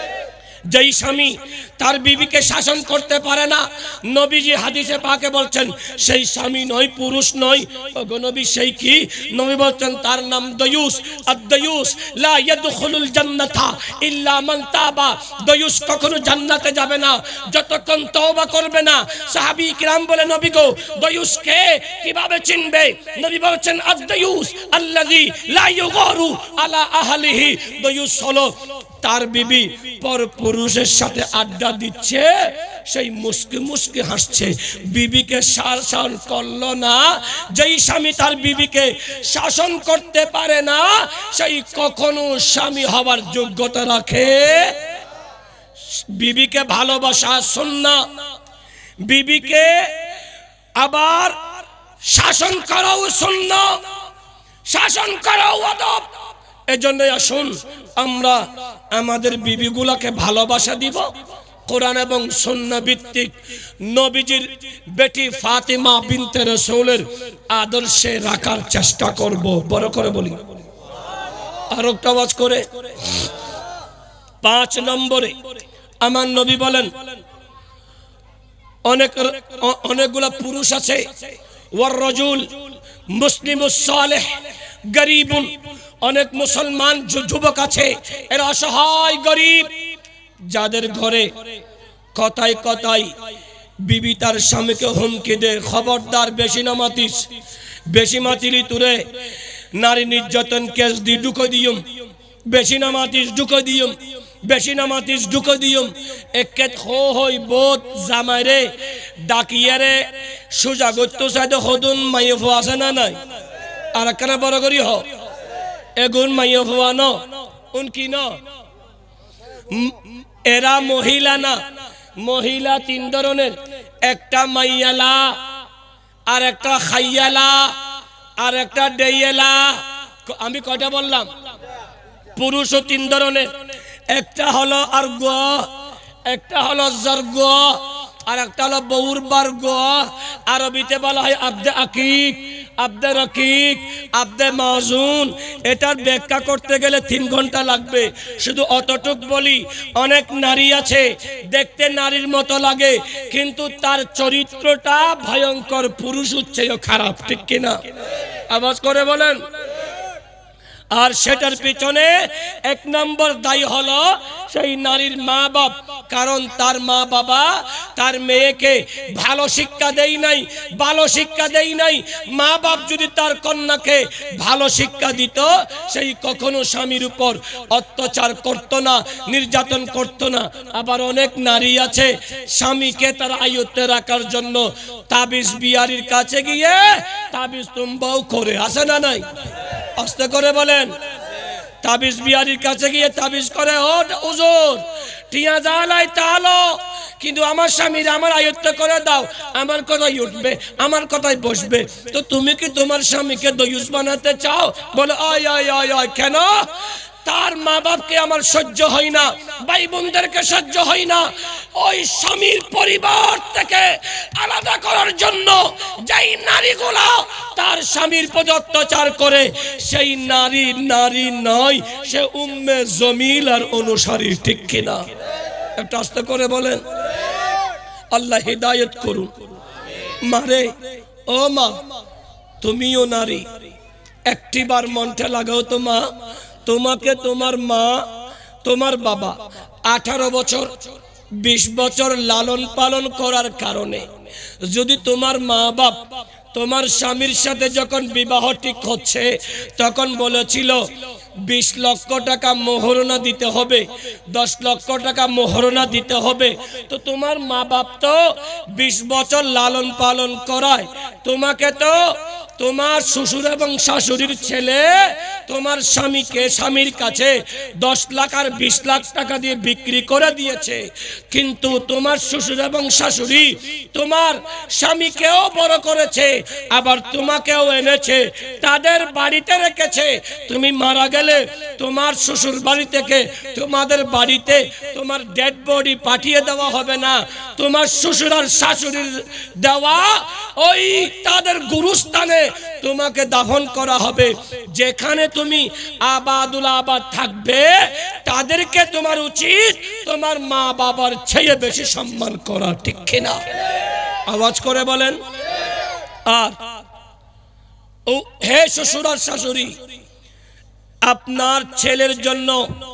যেই স্বামী তার বিবিকে শাসন করতে পারে না, নবীজি হাদিসে পাকে বলছেন সেই স্বামী নয়, পুরুষ নয়। ওগো নবী, সেই কি? নবী বলছেন তার নাম দায়ুস। আদ-দায়ুস লা ইয়াদখুলুল জান্নাতা ইল্লা মান তাবা। দায়ুস কখনো জান্নাতে যাবে না যতক্ষণ তওবা করবে না। সাহাবী কিরাম বলে, নবী গো, দায়ুস কে, কিভাবে চিনবে? নবী বলছেন আদ-দায়ুস আল্লাযী লা ইউগারু আলা আহলিহি। দায়ুস হলো তার বিবি পর পুরুষের সাথে আড্ডা দিচ্ছে, সেই মুস্কি মুস্কি হাসছে, বিবিকে শাসন করলো না। যেই স্বামী তার বিবিকে শাসন করতে পারে না, সেই কখনো স্বামী হবার যোগ্যতা রাখে? বিবিকে ভালোবাসা সুন্নাহ, বিবিকে আবার শাসন করাও সুন্নাহ, শাসন করাও আদব। এজন্য আসুন আমরা আমাদের বিবিগুলোকে ভালোবাসা দিব, কোরআন এবং সুন্নাহ ভিত্তিক নবীজির বেটি ফাতিমা বিনতে রাসূলের আদর্শে রাখার চেষ্টা করব। বড় করে বলি আর একটা আওয়াজ করে। পাঁচ নম্বরে আমার নবী বলেন, অনেক অনেকগুলা পুরুষ আছে, ওয়ার রাজুল মুসলিমুস সালেহ গরীবুন, অনেক মুসলমান যুবক আছে এরা অসহায় গরিব, যাদের ঘরে কথায় কথায় বিবি তার স্বামীকে হুমকি দেয়, খবরদার বেশি না মাতিস, বেশি মাতিলি তুরে নারী নির্যাতন কেস দি ঢুকে দিয়ম, বেশি না মাতিস ঢুকে দিয়ম, বেশি না মাতিস ঢুকে দিয়ম। একে হো হই বোধ জামাইরে ডাকিয়ারে সোজা করতো সাইড হদুন মাইয়ে ফো আছে না নাই, আর একখানা বড় করি হ এগুন মাইয়ে ফোয়া ন উনকি ন, এরা মহিলা না, মহিলা তিন ধরনের, একটা মাইয়ালা, আর একটা খাইয়ালা, আর একটা ডেইয়ালা। আমি কয়টা বললাম? পুরুষও তিন ধরনের, একটা হলো আর গ, একটা হলো জর্গ, আর একটা হলো বউর বর্গ। আরবিতে বলা হয় আব্দে আকিক, আব্দে রকিক, আব্দে মাউজুন। এটার ব্যাখ্যা করতে গেলে তিন ঘন্টা লাগবে। শুধু অতটুক বলি, অনেক নারী আছে দেখতে নারীর মতো লাগে কিন্তু তার চরিত্রটা ভয়ঙ্কর, পুরুষের চেয়েও খারাপ, ঠিক কিনা? আওয়াজ করে বলেন। আর সেটার পিছনে এক নম্বর দায়ী হলো সেই নারীর মা বাপ, কারণ তার মা বাবা তার মেয়েকে ভালো শিক্ষা দেয় নাই, ভালো শিক্ষা দেয় নাই। মা বাপ যদি তার কন্যাকে ভালো শিক্ষা দিত, সেই কখনো স্বামীর উপর অত্যাচার করত না, নির্যাতন করত না। আবার অনেক নারী আছে স্বামীকে তার আয়ত্তে রাখার জন্য তাবিজ বিয়ারির কাছে গিয়ে তাবিজ তুম্বাও করে, আসে না নাই? আস্তে করে বলেন। তাবিজ বিয়ারির কাছে গিয়ে তাবিজ করে, ও হুজুর টিয়া জ্বালাই তালো, কিন্তু আমার স্বামীর আমার আয়ত্ত করে দাও, আমার কথাই উঠবে, আমার কথাই বসবে। তো তুমি কি তোমার স্বামীকে দয়ুস বানাতে চাও? বলে আয় আয় আয় আয়। কেন? তার মা বাপকে আমার সহ্য হয় না, ভাই বোনদেরকে সহ্য হয় না। ওই স্বামীর পরিবার থেকে আলাদা করার জন্য যেই নারীগুলা তার স্বামীর প্রতি অত্যাচার করে, সেই নারী নারী নয়, সে উম্মে জমিল আর অনুসারী, ঠিক কিনা? একটা আস্তে করে বলেন। আল্লাহ হিদায়াত করুন। মারে ও মা, তুমিও নারী, একটিবার মনটা লাগাও তো মা, তোমাকে তোমার মা তোমার বাবা আঠারো বছর বিশ বছর লালন পালন করার কারণে যদি তোমার মা বাপ তোমার স্বামীর সাথে যখন বিবাহ ঠিক হচ্ছে তখন বলেছিল বিশ লক্ষ টাকা মোহরনা দিতে হবে, দশ লক্ষ টাকা মোহরনা দিতে হবে, তো তোমার মা বাপ তো বিশ বছর লালন পালন করায়, তোমাকে তো তোমার শ্বশুর এবং শাশুড়ির ছেলে তোমার স্বামীকে স্বামীর কাছে দশ লাখ আর বিশ লাখ টাকা দিয়ে বিক্রি করে দিয়েছে, কিন্তু তোমার শ্বশুর এবং শাশুড়ি তোমার স্বামীকেও বড় করেছে, আবার তোমাকেও এনেছে, তাদের বাড়িতে রেখেছে। তুমি মারা গেলে তোমার শ্বশুর বাড়ি থেকে তোমাদের বাড়িতে তোমার ডেড বডি পাঠিয়ে দেওয়া হবে না, তোমার শ্বশুর আর শাশুড়ির দেওয়া ওই তাদের গুরুস্থানে তোমাকে দাফন করা হবে। যেখানে তুমি আবাদুল আবাদ থাকবে তাদেরকে তোমার উচিত তোমার মা বাবার চেয়ে বেশি সম্মান করা, ঠিক কিনা? আওয়াজ করে বলেন। আর ও হে শ্বশুর আর শাশুড়ি, আপনার ছেলের জন্য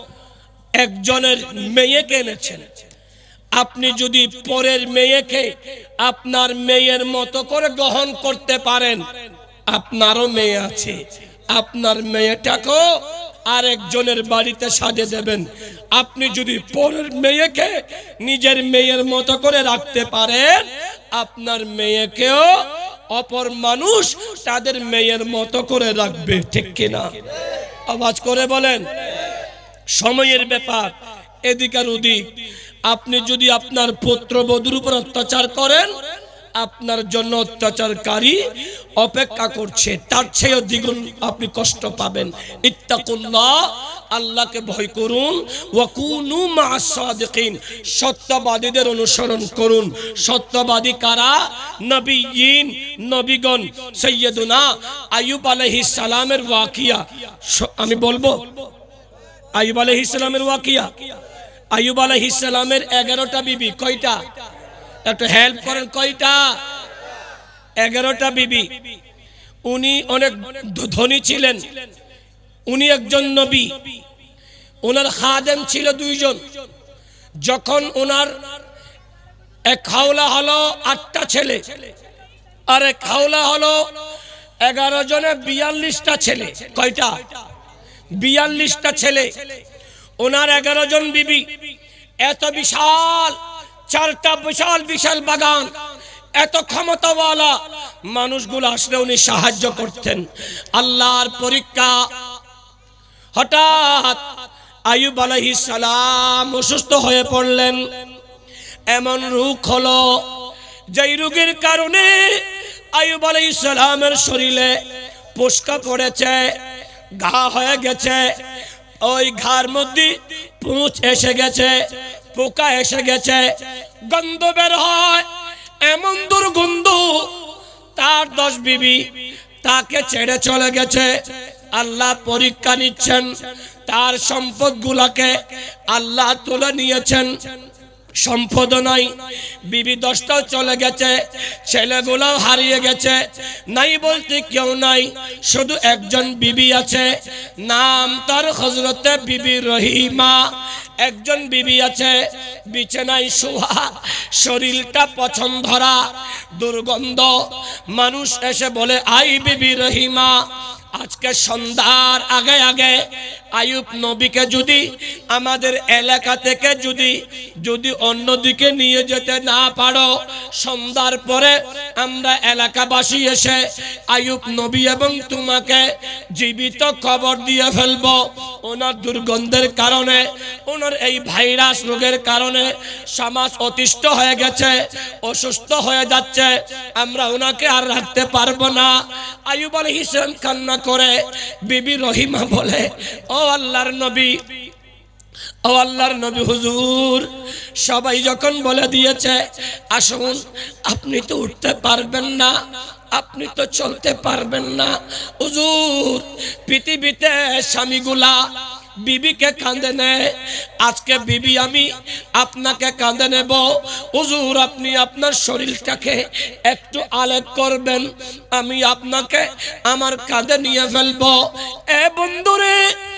একজনের মেয়েকে এনেছেন, আপনি যদি পরের মেয়েকে আপনার মেয়ের মতো করে গ্রহণ করতে পারেন, আপনারও মেয়ে আছে, আপনার মেয়েটাকেও আরেকজনের বাড়িতে সাজিয়ে দেবেন। আপনি যদি পরের মেয়েকে নিজের মেয়ের মতো করে রাখতে পারেন, আপনার মেয়েকেও অপর মানুষ তাদের মেয়ের মতো করে রাখবে, ঠিক কিনা? আওয়াজ করে বলেন। সময়ের ব্যাপার, এদিক আর ওদিক। আপনি যদি আপনার পুত্রবধূর উপর অত্যাচার করেন, আপনার জন্য অত্যাচারকারী অপেক্ষা করছে, তার চেয়ে দ্বিগুণ আপনি কষ্ট পাবেন। ইত্তাকুল্লাহ, আল্লাহকে ভয় করুন। ওয়াকুনু মা'আস সাদিকিন, সত্যবাদীদের অনুসরণ করুন। সত্যবাদী কারা? নবিয়্যিন, নবীগণ। সাইয়্যিদুনা আইয়ুব আলাইহিস সালামের ওয়াকিয়া আমি বলবো। আইয়ুব আলাইহিস সালামের ওয়াকিয়া। আইয়ুব আলাইহিস সালামের এগারোটা বিবি। কয়টা? একটু হেল্প করেন, কয়টা? এগারোটা বিবি। উনি অনেক ধনী ছিলেন, উনি একজন নবী। ওনার খাদেম ছিল দুইজন। যখন ওনার এক হাওলা হলো আটটা ছেলে, আর এক হাওলা হলো এগারো জনে বিয়াল্লিশটা ছেলে। কয়টা? বিয়াল্লিশটা ছেলে। ওনার এগারো জন বিবি। এত বিশাল চারটা বিশাল বিশাল বাগান, এত ক্ষমতাওয়ালা মানুষগুলো আসলে উনি সাহায্য করতেন। আল্লাহর পরীক্ষা, হঠাৎ আইয়ুব আলাইহিস সালাম অসুস্থ হয়ে পড়লেন। এমন রোগ হলো যেই রোগের কারণে আইয়ুব আলাইহিস সালামের শরীরে পোস্কা পড়েছে, ঘা হয়ে গেছে। ওই ঘার মধ্যে পুঁচ এসে গেছে, পোকা এসে গেছে, গন্ধ বের হয়, এমন দুর্গন্ধ। তার দশ বিবি তাকে ছেড়ে চলে গেছে। আল্লাহ পরীক্ষা নিচ্ছেন, তার সম্পদ গুলাকে আল্লাহ তুলে নিয়েছেন। সম্পদ নাই, বিবি দশটাও চলে গেছে, ছেলেগুলাও হারিয়ে গেছে। নাই বলতে কেউ নাই, শুধু একজন বিবি আছে, নাম তার হযরতে বিবি রহিমা। একজন বিবি আছে, বিছানায় শোয়া, শরীরটা পছন্দ ধরা, দুর্গন্ধ। মানুষ এসে বলে, আই বিবি রহিমা, আজকে সন্ধ্যার আগে আগে আইয়ুব নবীকে যদি আমাদের এলাকা থেকে যদি যদি অন্যদিকে নিয়ে যেতে না পারো, সন্ধ্যার পরে আমরা এলাকাবাসী এসে আইয়ুব নবী এবং তোমাকে জীবিত কবর দিয়ে ফেলবো। ওনার দুর্গন্ধের কারণে, ওনার এই ভাইরাস রোগের কারণে সমাজ অতিষ্ঠ হয়ে গেছে, অসুস্থ হয়ে যাচ্ছে, আমরা ওনাকে আর রাখতে পারবো না। আইয়ুব আলাইহিস সালাম কান্না করে বিবি রহিমা বলে, ও আল্লাহর নবী, ও আল্লাহর নবী হুজুর, সবাই যখন বলে দিয়েছে আসুন, আপনি তো উঠতে পারবেন না, আপনি তো চলতে পারবেন না হুজুর। পৃথিবীতে স্বামীগুলা বিবিকে কাঁদে নেয়, আজকে বিবি আমি আপনাকে কাঁদে নেব হুজুর। আপনি আপনার শরীরটাকে একটু আলেপ করবেন, আমি আপনাকে আমার কাঁধে নিয়ে ফেলবো। এ বন্ধুরে,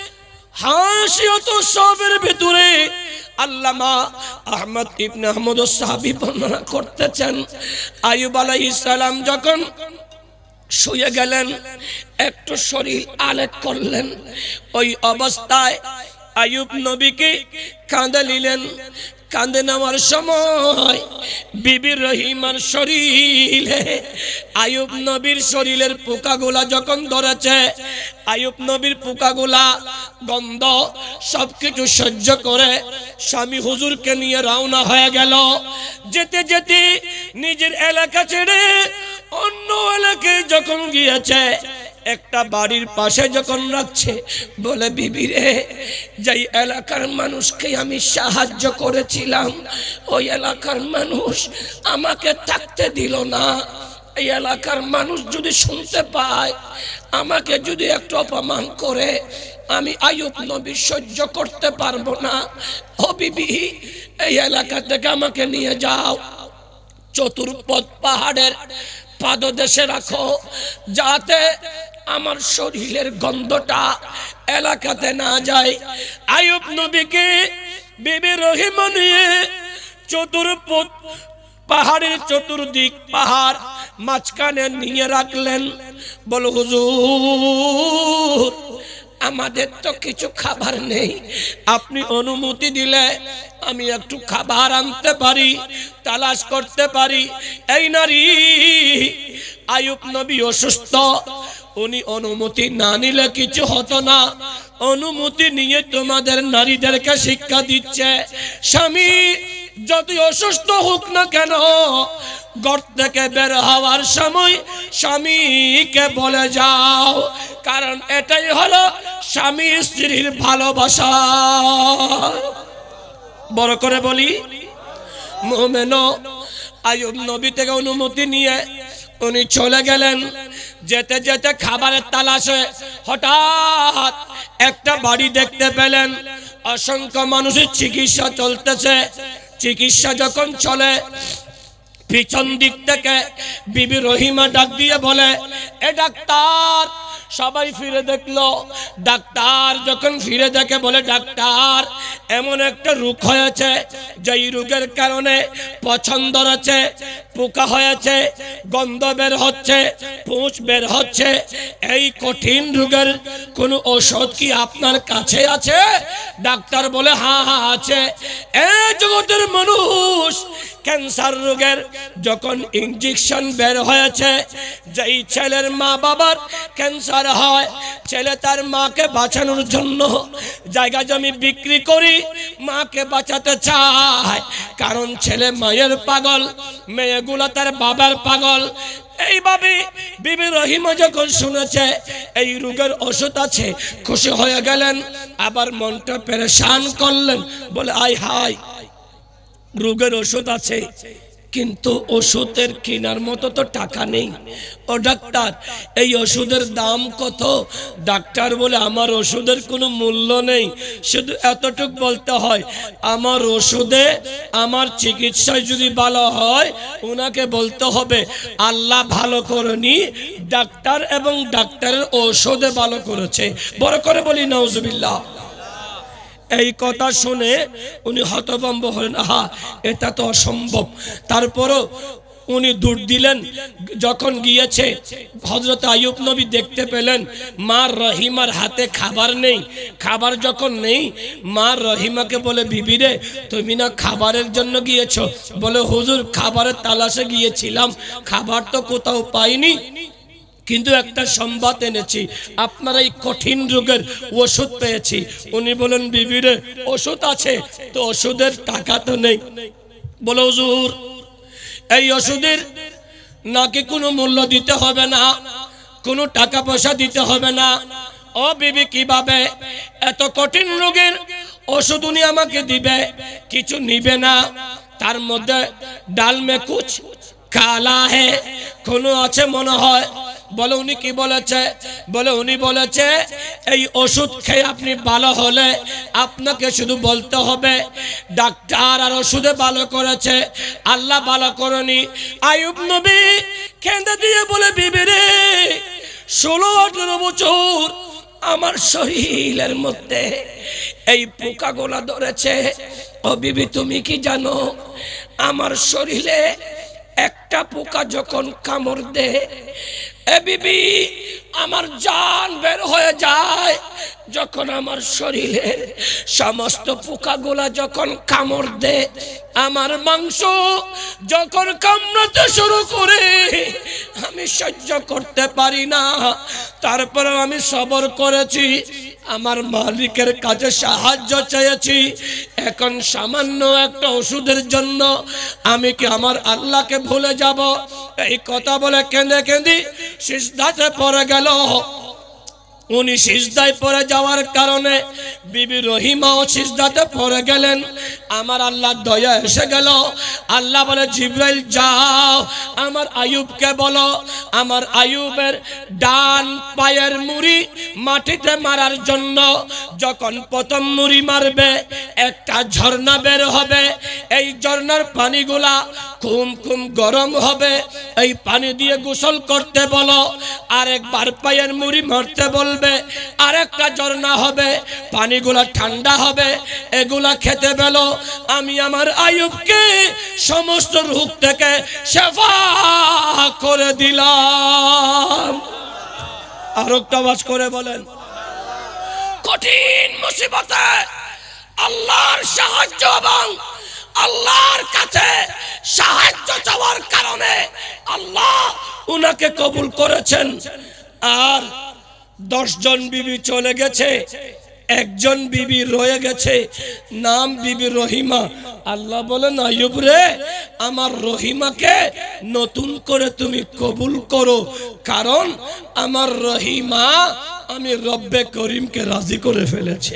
হাসিয়ত সবের ভিতরে আল্লামা আহমদ ইবনে আহমদ সাহাবী বর্ণনা করতেছেন, আইয়ুব আলাইহিস সালাম যখন শুয়ে গেলেন, একটু শরীর আলেপ করলেন, ওই অবস্থায় আইয়ুব নবীকে কাঁদে নিলেন। কাঁদে নেওয়ার সময় বিবি রহিমার শরীরে আইয়ুব নবীর শরীরের পোকাগুলা যখন ধরেছে, আইয়ুব নবীর পোকাগুলা গন্ধ সবকিছু সহ্য করে স্বামী হুজুরকে নিয়ে রওনা হয়ে গেল। যেতে যেতে নিজের এলাকা ছেড়ে অন্য এলাকায় যখন গিয়েছে, একটা বাড়ির পাশে যখন রাখছে, বলে বিবি রে, যেই এলাকার মানুষকে আমি সাহায্য করেছিলাম, ওই এলাকার মানুষ আমাকে থাকতে দিল না। এই এলাকার মানুষ যদি শুনতে পায়, আমাকে যদি একটু অপমান করে, আমি আইয়ুব নবী সহ্য করতে পারবো না। ও বিবি, এই এলাকা থেকে আমাকে নিয়ে যাও, চতুর্পদ পাহাড়ের পাদদেশে রাখো, যাতে আমার শরীরের গন্ধটা এলাকাতে না যায়। আইয়ুব নবীকে বিবি রহিমা নিয়ে চতুর্পদ পাহাড়ের চতুর্দিক পাহাড় মাঝখানে নিয়ে রাখলেন। বল হুজুর, আমাদের তো কিছু খাবার নেই, আপনি অনুমতি দিলে আমি একটু খাবার আনতে পারি, তালাশ করতে পারি। এই নারী, আইয়ুব নবী অসুস্থ, উনি অনুমতি না নিলে কিছু হতো না। অনুমতি নিয়ে তোমাদের নারীদেরকে শিক্ষা দিচ্ছে, স্বামী যদি অসুস্থ হোক না কেন ঘর থেকে বের হওয়ার সময় স্বামীকে বলে যাও, কারণ এটাই হলো স্বামী স্ত্রীর ভালোবাসা। বড় করে বলি, মুমিনও আইয়ুব নবী থেকে অনুমতি নিয়ে উনি চলে গেলেন। যেতে যেতে খাবারের তালাশে হঠাৎ একটা বাড়ি দেখতে পেলেন, অসংখ্য মানুষের চিকিৎসা চলতেছে। চিকিৎসা যখন চলে, পিছন দিক থেকে বিবি রহিমা ডাক দিয়ে বলে, এ ডাক্তার। সবাই ফিরে দেখলো। ডাক্তার যখন ফিরে দেখে বলে, ডাক্তার এমন একটা রোগ হয়েছে যেই রোগের কারণে পছন্দ রয়েছে, পোকা হয়েছে, গন্ধ বের হচ্ছে, পুঁজ বের হচ্ছে। এই কঠিন রোগের কোনো ঔষধ কি আপনার কাছে আছে? ডাক্তার বলে, হ্যাঁ হ্যাঁ আছে। এই জগতের মানুষ, ক্যান্সার রোগের যখন ইনজেকশন বের হয়েছে, যেই ছেলের মা বাবার ক্যান্সার হয়, ছেলে তার মাকে বাঁচানোর জন্য জায়গা জমি বিক্রি করি মাকে বাঁচাতে চায়, কারণ ছেলে মায়ের পাগল, মেয়েগুলো তার বাবার পাগল। এইভাবে বিবি রহিমা যখন শুনেছে এই রোগের ওষুধ আছে, খুশি হয়ে গেলেন। আবার মনটা পেরেশান করলেন, বলে আয় হায়, রোগের ওষুধ আছে কিন্তু ওষুধের কেনার মতো তো টাকা নেই। ও ডাক্তার, এই ওষুধের দাম কত? ডাক্তার বলে, আমার ওষুধের কোনো মূল্য নেই, শুধু এতটুকু বলতে হয়, আমার ওষুধে আমার চিকিৎসায় যদি ভালো হয় ওনাকে বলতে হবে আল্লাহ ভালো করেনি, ডাক্তার এবং ডাক্তারের ঔষধে ভালো করেছে। বড় করে বলি নাউজুবিল্লাহ। এই কথা শুনে উনি হতভম্ব হলেন, আহা এটা তো অসম্ভব। তারপরও উনি দূর দিলেন। যখন গিয়েছে, হযরত আইয়ুব নবী দেখতে পেলেন মা রহিমার হাতে খাবার নেই। খাবার যখন নেই, মা রহিমাকে বলে, বিবি রে তুমি না খাবারের জন্য গিয়েছো? বলে, হুজুর খাবারের তালাশে গিয়েছিলাম, খাবার তো কোথাও পাইনি, কিন্তু একটা সংবাদ এনেছি, আপনার এই কঠিন রোগের ওষুধ পেয়েছি। উনি বলেন, বিবি রে ওষুধ আছে তো ওষুধের টাকা তো নেই। বলে, হুজুর এই ওষুধের নাকি কোনো মূল্য দিতে হবে না, কোনো টাকা পয়সা দিতে হবে না। ও বিবি, কিভাবে? এত কঠিন রোগের ওষুধ উনি আমাকে দিবে, কিছু নিবে না, তার মধ্যে ডাল মে কুছ কালা হে, কোনো আছে মনে হয়। বলে, উনি কি বলেছে? বলে, উনি বলেছে এই ওষুধ খেয়ে আপনি ভালো হলে আপনাকে শুধু বলতে হবে ডাক্তার আর ওষুধে ভালো করেছে, আল্লাহ ভালো করেনি। আইয়ুব নবী কেঁদে দিয়ে বলে, বিবি রে ষোলো আঠারো বছর আমার শরীরের মধ্যে এই পোকাগুলা ধরেছে। ও বিবি, তুমি কি জানো আমার শরীরে একটা পোকা যখন কামড় দেয়, এ বিবি আমার জান বের হয়ে যায়। যখন আমার শরীরের সমস্ত পোকাগুলা যখন কামড় দেয়, আমার মাংস যখন কামড়াতে শুরু করে আমি সহ্য করতে পারি না। তারপরে আমি সবর করেছি, আমার মালিকের কাছে সাহায্য চেয়েছি। এখন সামান্য একটা ওষুধের জন্য আমি কি আমার আল্লাহকে ভুলে যাব? এই কথা বলে কেঁদে কেঁদে সিজদাতে পড়ে গেল। উনি সিজদায় পড়ে যাওয়ার কারণে বিবি রহিমাও সিজদাতে পড়ে গেলেন। আমার আল্লাহর দয়া এসে গেল। আল্লাহ বলে, জিবরাইল যাও আমার আইয়ুবকে বলো আমার আইয়ুবের ডান পায়ের মুড়ি মাটিতে মারার জন্য। যখন প্রথম মুড়ি মারবে একটা ঝর্ণা বের হবে, এই ঝর্ণার পানিগুলা খুম খুম গরম হবে, এই পানি দিয়ে গোসল করতে বলো। আরেকবার পায়ের মুড়ি মারতে বলবে, আরেকটা ঝর্ণা হবে, পানিগুলা ঠান্ডা হবে, এগুলা খেতে বলো। আমি আমার আইয়ুবকে সমস্ত রোগ থেকে শিফা করে দিলাম। আর একটা আওয়াজ করে বলেন, কঠিন মুসিবতে আল্লাহর সাহায্য এবং আল্লাহর কাছে সাহায্য চাওয়ার কারণে আল্লাহ উনাকে কবুল করেছেন। আর দশ জন বিবি চলে গেছে, একজন বিবি রয়ে গেছে, নাম বিবি রহিমা। আল্লাহ বলেন আইয়ুব রে, আমার রহিমাকে নতুন করে তুমি কবুল করো, কারণ আমার রহিমা আমি রব্বে করিমকে রাজি করে ফেলেছে।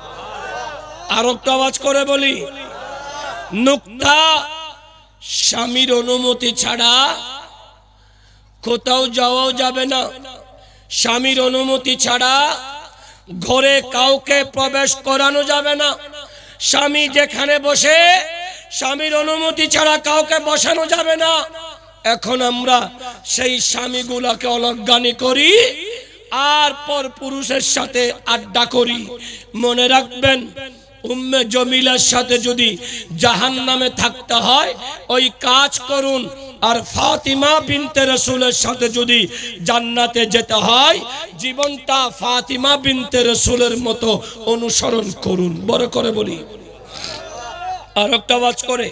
আর একটা আওয়াজ করে বলি, নুকতা, স্বামীর অনুমতি ছাড়া কোথাও যাওয়াও যাবে না। স্বামীর অনুমতি ছাড়া ঘরে কাউকে প্রবেশ করানো যাবে না। স্বামী যেখানে বসে স্বামীর অনুমতি ছাড়া কাউকে বসানো যাবে না। এখন আমরা সেই স্বামীগুলাকে অলজ্ঞানি করি আর পর পুরুষের সাথে আড্ডা করি। মনে রাখবেন, উম্মে জমিলার সাথে যদি জাহান্নামে থাকতে হয় ওই কাজ করুন, আর ফাতিমা বিনতে রাসূলের সাথে যদি জান্নাতে যেতে হয় জীবনটা ফাতিমা বিনতে রাসূলের মতো অনুসরণ করুন। বড় করে বলি, আর একটা আওয়াজ করে,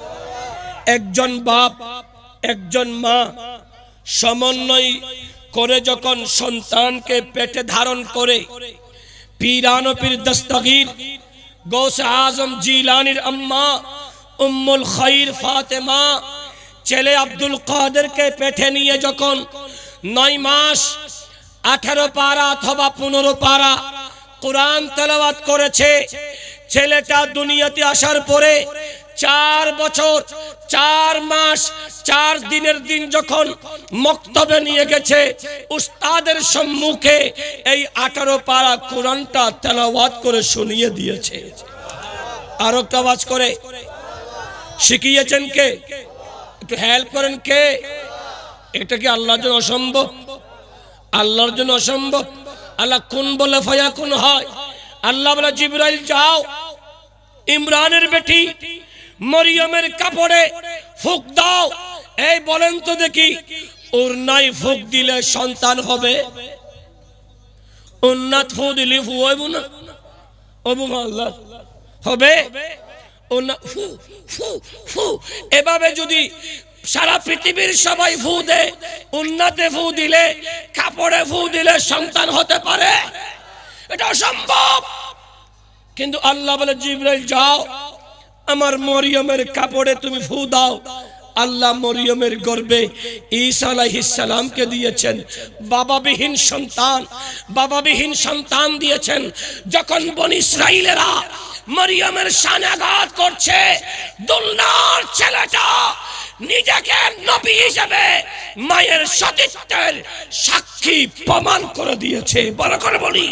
একজন বাপ একজন মা সমন্বয় করে যখন সন্তানকে পেটে ধারণ করে, পীরান পীর দস্তগীর গৌসে আজম জিলানির আম্মা উম্মুল খাইর ফাতেমা ছেলে আব্দুল কাদেরকে পেটে নিয়ে যখন নয় মাস আঠারো পারা অথবা পনেরো পারা কোরআন তেলাওয়াত করেছে, ছেলেটা দুনিয়াতে আসার পরে চার বছর চার মাস চার দিনের দিন যখন মক্তবে নিয়ে গেছে, উস্তাদের সম্মুখে এই আঠারো পারা কোরআনটা তেলাওয়াত করে শুনিয়ে দিয়েছে। আর একটা আওয়াজ করে, শিখিয়েছেন কে? একটু হেল্প করেন কে? এটা কি আল্লাহর জন্য অসম্ভব? আল্লাহর জন্য অসম্ভব? আল্লাহ কোন বলে ফায়াকুন হয়। আল্লাহ বলে জিবরাইল যাও ইমরানের বেটি মরিয়মের কাপড়ে ফুঁক দাও। এই বলেন তো দেখি, উন্নায় ফুঁক দিলে সন্তান হবে? উন্নাত ফু দিলে ফু হইব না? আল্লাহ হবে? এভাবে যদি সারা পৃথিবীর সবাই ফু দেয়, উন্নাতে ফু দিলে কাপড়ে ফু দিলে সন্তান হতে পারে? এটা অসম্ভব। কিন্তু আল্লাহ বলে জিবরাইল যাও আমার মরিয়মের কাপড়ে তুমি ফু দাও। আল্লাহ মরিয়মের গর্ভে ঈসা আলাইহিস সালামকে দিয়েছেন বাবাবিহীন সন্তান, বাবাবিহীন সন্তান দিয়েছেন। যখন বনি ইসরাইলেরা মরিয়মের শানে আঘাত করছে, দুলনার ছেলেটা নিজেকে নবী হিসেবে মায়ের সতীত্বের সাক্ষী প্রমাণ করে দিয়েছে। বড় করে বলি,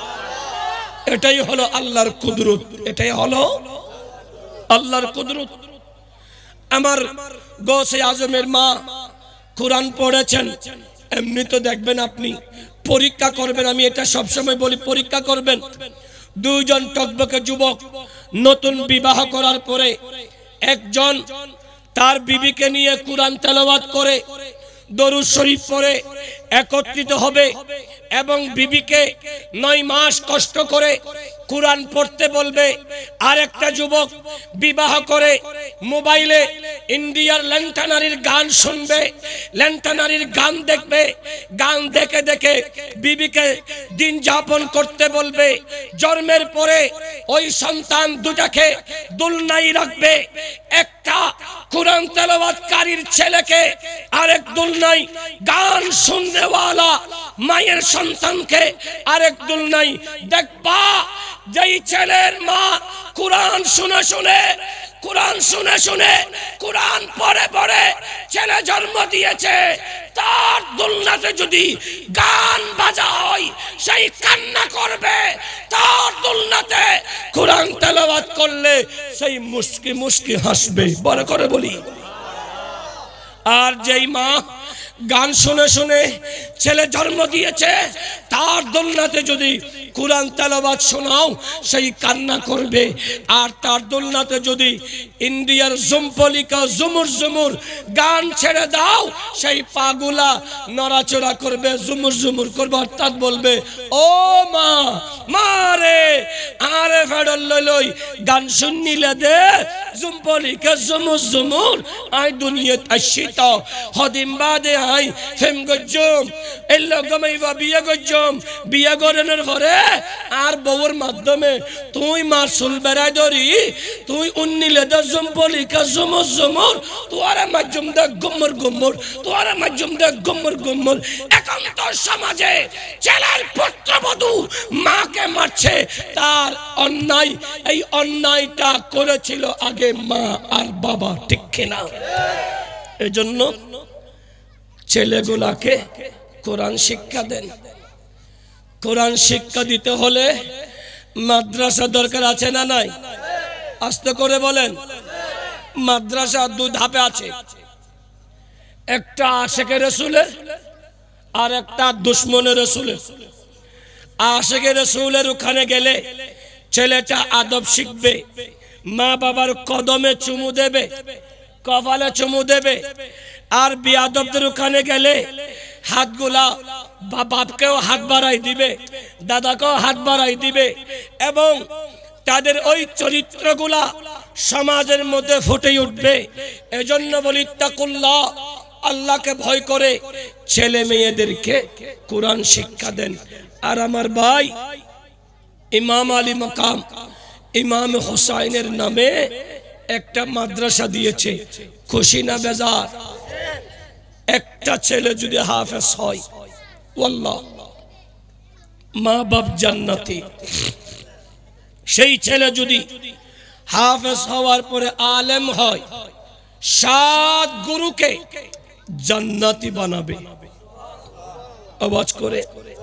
এটাই হলো আল্লাহর কুদরত, এটাই হলো আল্লাহর কুদরত। আমার গৌসে আজমের মা কোরআন পড়েছেন। এমনি তো দেখবেন, আপনি পরীক্ষা করবেন, আমি এটা সবসময় বলি পরীক্ষা করবেন। দুইজন টকবকে যুবক নতুন বিবাহ করার পরে একজন তার বিবিকে নিয়ে কোরআন তেলাওয়াত করে দরুদ শরীফ পড়ে একত্রিত হবে এবং বিবিকে নয় মাস কষ্ট করে কোরআন পড়তে বলবে। আর একটা যুবক বিবাহ করে মোবাইলে ইন্ডিয়ার ল্যান্টানারির গান শুনবে, ল্যান্টানারির গান দেখবে, গান দেখে দেখে বিবিকে দিন যাপন করতে বলবে। জন্মের পরে ওই সন্তান দুটাকে দুলনাই রাখবে। একটা কোরআন তেলাওয়াতকারীর ছেলেকে আরেক দুলনাই, গান শুননেওয়ালা মায়ের সন্তানকে আরেক দুলনাই। দেখবা যেই ছেলের মা কোরআন শুনে শুনে কোরআন শুনে শুনে কোরআন পড়ে পড়ে ছেলে জন্ম দিয়েছে, তার দুলনাতে যদি গান বাজা হয় সেই কান্না করবে। তার দুলনাতে কোরআন তেলাওয়াত করলে সেই মুস্কি মুস্কি হাসবে। বড় করে বলি, আর যেই মা গান শুনে শুনে ছেলে জন্ম দিয়েছে তার দোলনাতে যদি কোরআন তেলাওয়াত শোনাও সেই কান্না করবে। আর তার দোলনাতে যদি ইন্ডিয়ার জুমপলিকা জুমুর জুমুর গান ছেড়ে দাও সেই পাগুলা নড়াচড়া করবে, জুমুর জুমুর করবে, অর্থাৎ বলবে ও মা, মা রে আরে ফেডল লই লই গান শুনিলে দে জুম্পলিকা জমুর জমুর আই দুনিয়াত আশিত হদিম বাদে আই ফেম গজ্জম এর লগমে বিয়া গজ্জম বিয়া গরনের পরে আর বউর মাধ্যমে তুই মারসুল বেড়াই ধরি তুই উন্নিলে দা জুম্পলিকা জমুর জমুর তোরা মাধ্যম দা গম্মর গম্মর তোরা মাধ্যম দা গম্মর গম্মর একান্ত সমাজে ছেলের পুত্রবধূ মাকে মারছে তার অন্যায় এই অন্যায়টা করেছিল আগে মা আর বাবা ঠিক কিনা এজন্য ছেলেগুলাকে কোরআন শিক্ষা দেন কোরআন শিক্ষা দিতে হলে মাদ্রাসা দরকার আছে না নাই আস্তে করে বলেন মাদ্রাসা দুই ধাপে আছে একটা আশিকে রাসূলের আর একটা দুশমনে রাসূলের আশিকে রাসূলের ওখানে গেলে ছেলেটা আদব শিখবে মা বাবার কদমে চুমু দেবে কপালে চুমু দেবে আর বিয়াদবদের ওখানে গেলে হাতগুলা বাপকেও হাত বাড়াই দিবে দাদাকেও হাত বাড়াই দিবে এবং তাদের ওই চরিত্রগুলা সমাজের মধ্যে ফুটে উঠবে এজন্য বলি তাকুল্লাহ আল্লাহকে ভয় করে ছেলে মেয়েদেরকে কোরআন শিক্ষা দেন আর আমার ভাই ইমাম আলী মাকাম ইমাম হোসাইনের নামে একটা মাদ্রাসা দিয়েছে খুশি না বেজার একটা ছেলে যদি হাফেজ হয় আল্লাহ মা বাপ জান্নাতি সেই ছেলে যদি হাফেজ হওয়ার পরে আলেম হয় সাত গুরুকে জান্নাতি বানাবে আওয়াজ করে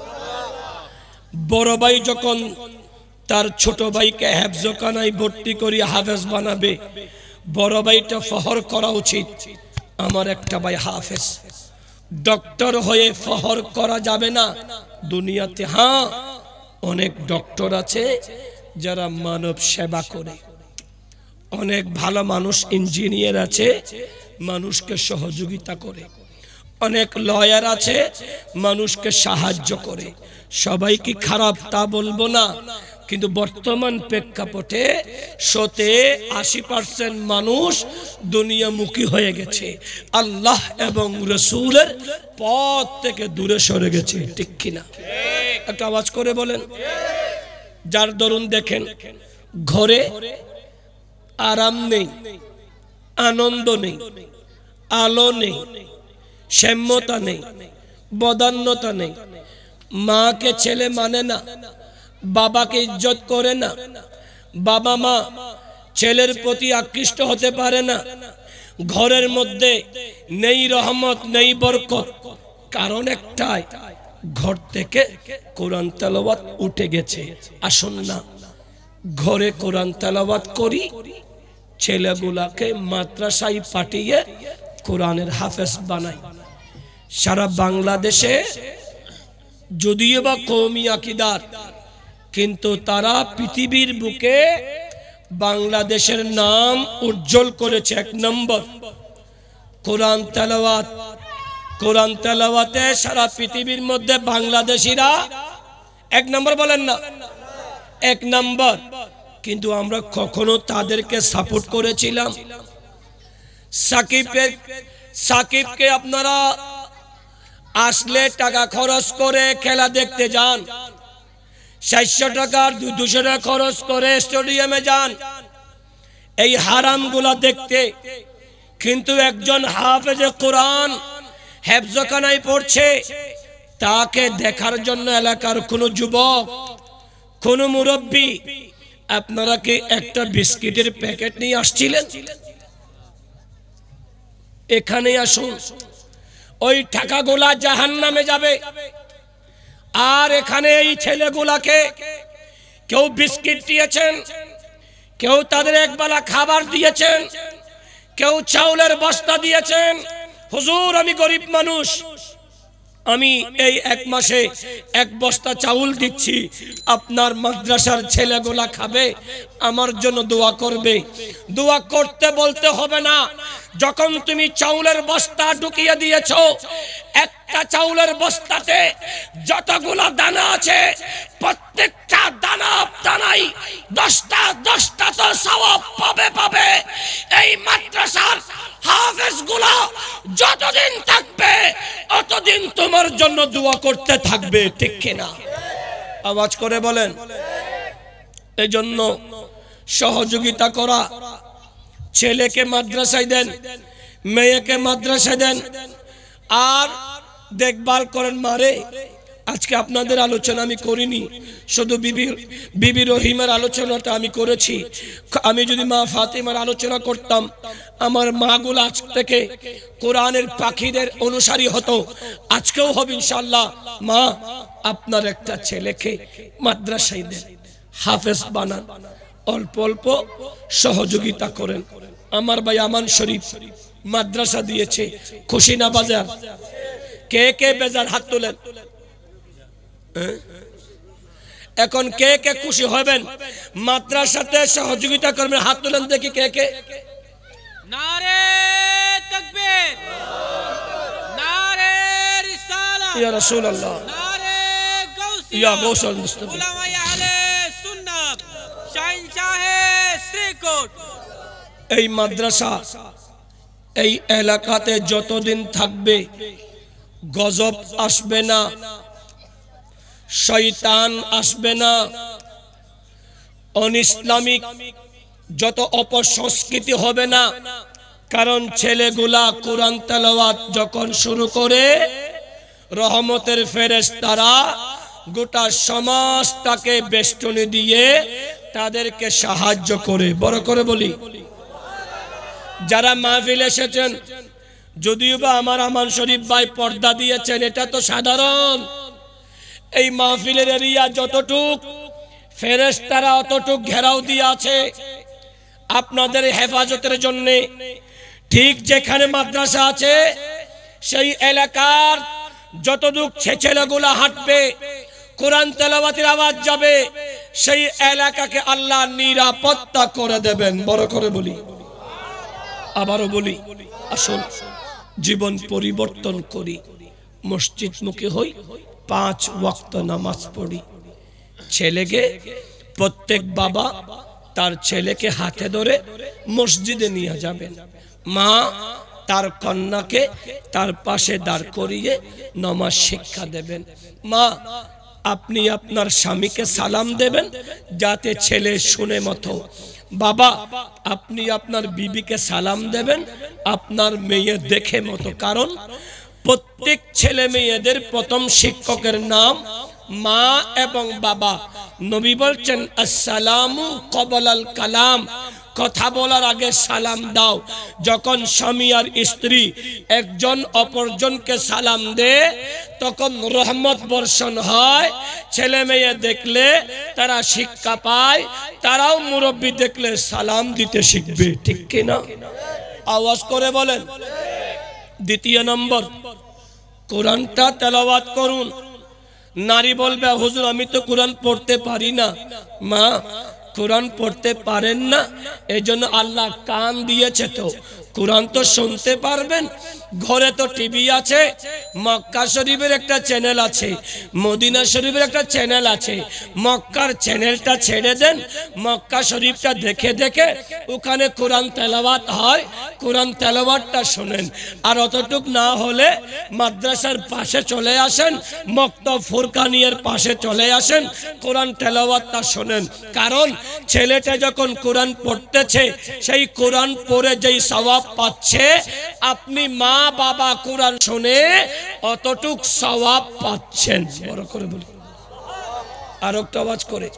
বড় ভাই যখন তার ছোট ভাইকে হেফজখানায় ভর্তি করে হাফেজ বানাবে বড় ভাইটা ফখর করা উচিত আমার একটা ভাই হাফেজ ডক্টর হয়ে ফখর করা যাবে না দুনিয়াতে হ্যাঁ অনেক ডক্টর আছে যারা মানব সেবা করে অনেক ভালো মানুষ ইঞ্জিনিয়ার আছে মানুষকে সহযোগিতা করে অনেক লয়ার আছে মানুষকে সাহায্য করে সবাই কি খারাপ তা বলবো না কিন্তু বর্তমান প্রেক্ষাপটে শতে আশি পার্সেন্ট মানুষ দুনিয়ামুখী হয়ে গেছে আল্লাহ এবং রাসূলের পথ থেকে দূরে সরে গেছে ঠিক কিনা একটা আওয়াজ করে বলেন যার দরুন দেখেন ঘরে আরাম নেই আনন্দ নেই আলো নেই সাম্যতা নেই বদান্যতা নেই মাকে ছেলে মানে না বাবাকে ইজ্জত করে না বাবা মা ছেলের প্রতি আকৃষ্ট হতে পারে না ঘরের মধ্যে নেই রহমত নেই বরকত কারণ একটাই ঘর থেকে কোরআন তেলাওয়াত উঠে গেছে আসুন না ঘরে কোরআন তেলাওয়াত করি ছেলেগুলাকে মাদ্রাসায় পাঠিয়ে কোরআনের হাফেজ বানাই সারা বাংলাদেশে যদিও বা কওমি আকীদার কিন্তু তারা পৃথিবীর বুকে বাংলাদেশের নাম উজ্জ্বল করেছে এক নম্বর কোরআন তেলাওয়াত কোরআন তেলাওয়াতে সারা পৃথিবীর মধ্যে বাংলাদেশিরা এক নম্বর বলেন না এক নম্বর কিন্তু আমরা কখনো তাদেরকে সাপোর্ট করেছিলাম সাকিবের সাকিবকে আপনারা আসলে টাকা খরচ করে খেলা দেখতে যান চারশো টাকার দুশো টাকা খরচ করে স্টেডিয়ামে যান এই হারামগুলা দেখতে কিন্তু একজন হাফেজে কোরআন হেফজখানায় পড়ছে তাকে দেখার জন্য এলাকার কোনো যুবক কোনো মুরব্বী আপনারা কি একটা বিস্কিটের প্যাকেট নিয়ে আসছিলেন এখানে আসুন ওই টাকাগুলা জাহান্নামে যাবে আর এখানে এই ছেলেগুলাকে কেউ বিস্কিট দিয়েছেন কেউ তাদের একবেলা খাবার দিয়েছেন কেউ চাউলের বস্তা দিয়েছেন হুজুর আমি গরিব মানুষ আমি এই এক মাসে এক বস্তা চাউল দিচ্ছি আপনার মাদ্রাসার ছেলেগুলা খাবে আমার জন্য দোয়া করবে দোয়া করতে বলতে হবে না যখন তুমি চাউলের বস্তা ঢুকিয়ে দিয়েছো, একটা চাউলের বস্তাতে যতগুলো দানা আছে প্রত্যেকটা দানা দানাই দশটা দশটা তো সওয়াব পাবে পাবে। এই মাদ্রাসার হাফেজগুলো যতদিন থাকবে ততদিন তোমার জন্য দোয়া করতে থাকবে, ঠিক কিনা? আওয়াজ করে বলেন। এই জন্য সহযোগিতা করা, ছেলেকে মাদ্রাসায় দেন, মেয়েকে মাদ্রাসায় দেন, আর দেখভাল করেন মারে। আজকে আপনাদের আলোচনা আমি করিনি, শুধু বিবি বিবি রহিমের আলোচনাটা আমি করেছি। আমি যদি মা ফাতেমার আলোচনা করতাম, আমার মাগুলো আজ থেকে কোরআনের পাখিদের অনুসারী হতো, আজকেও হবে ইনশাআল্লাহ। মা, আপনার একটা ছেলেকে মাদ্রাসায় দেন, হাফেজ বানান, অল্প অল্প সহযোগিতা করেন। আমার ভাই আমান শরীফ মাদ্রাসা দিয়েছে, খুশি না বাজার? কে কে বেজার হাত তোলেন। এখন কে কে খুশি হবেন মাদ্রাসাতে সহযোগিতা করবেন? হাত তোলেন দেখি কে কে। নারে তাকবীর, নারে রিসালাত, ইয়া রাসূলুল্লাহ, নারে গাউসিয়া, ইয়া গাউসুল মুস্তাফা, উলামায়ে আহলে সুন্নাত, শাহিনশাহে শ্রীকোট। এই মাদ্রাসা এই এলাকাতে যতদিন থাকবে গজব আসবে না, শয়তান আসবে না, অনিসলামিক যত অপসংস্কৃতি হবে না। কারণ ছেলেগুলা কোরআন তেলাওয়াত যখন শুরু করে, রহমতের ফেরেশতারা গোটা সমাজটাকে বেষ্টনী দিয়ে তাদেরকে সাহায্য করে। বড় করে বলি, যারা মাহফিল এসেছেন, যদিও বা আমার আমান শরীফ ভাই পর্দা দিয়েছেন, এটা তো সাধারণ। এই মাহফিলের এরিয়া যতটুক, ফেরেশতারা অতটুক ঘেরাও দিয়ে আছে আপনাদের হেফাজতের জন্য। ঠিক যেখানে মাদ্রাসা আছে, সেই এলাকার যতটুক ছেলেগুলা হাঁটবে, কোরআন তেলাওয়াতের আওয়াজ যাবে, সেই এলাকাকে আল্লাহ নিরাপত্তা করে দেবেন। বড় করে বলি, আবারও বলি, আসুন জীবন পরিবর্তন করি, মসজিদমুখী হই, পাঁচ ওয়াক্ত নামাজ পড়ি। ছেলেকে প্রত্যেক বাবা তার ছেলেকে হাতে ধরে মসজিদে নিয়ে যাবেন। মা তার কন্যাকে তার পাশে দাঁড় করিয়ে নামাজ শিক্ষা দেবেন। মা, আপনি আপনার স্বামীকে সালাম দেবেন যাতে ছেলে শুনে মতো। বাবা, আপনি আপনার বিবিকে সালাম দেবেন আপনার মেয়ে দেখে মতো। কারণ প্রত্যেক ছেলে মেয়েদের প্রথম শিক্ষকের নাম মা এবং বাবা। নবী বলছেন, আসসালামু কবলাল কালাম, কথা বলার আগে সালাম দাও। যখন স্বামী আর স্ত্রী একজন অপরজনকে সালাম দেয় তখন রহমত বর্ষণ হয়। ছেলে মেয়ে দেখলে তারা শিক্ষা পায়, তারাও মুরব্বী দেখলে সালাম দিতে শিখবে, ঠিক কিনা? আওয়াজ করে বলেন। দ্বিতীয় নম্বর, কোরআনটা তেলাওয়াত করুন। নারী বলবে, হুজুর আমি তো কোরআন পড়তে পারি না। মা, কোরআন পড়তে পারেন না, এই জন্য আল্লাহ কান দিয়েছে, তো কোরআন তো শুনতে পারবেন। ঘরে তো টিভি আছে, মক্কা শরীফের একটা চ্যানেল আছে, মদিনা শরীফের একটা চ্যানেল আছে। মক্কার চ্যানেলটা ছেড়ে দেন, মক্কা শরীফটা দেখে দেখে ওখানে কোরআন তেলাওয়াত হয়, কোরআন তেলাওয়াতটা শোনেন। আর অতটুক না হলে মাদ্রাসার পাশে চলে আসেন, মক্তব ফুরকানিয়ার পাশে চলে আসেন, কোরআন তেলাওয়াতটা শোনেন। কারণ ছেলেটা যখন কোরআন পড়তেছে, সেই কোরআন পড়ে যেই সওয়াব পাচ্ছে, আপনি মা বাবা কোরআন শুনে অতটুক সওয়াব পাচ্ছেন। বড় করে বলি, আর একটা আওয়াজ করে।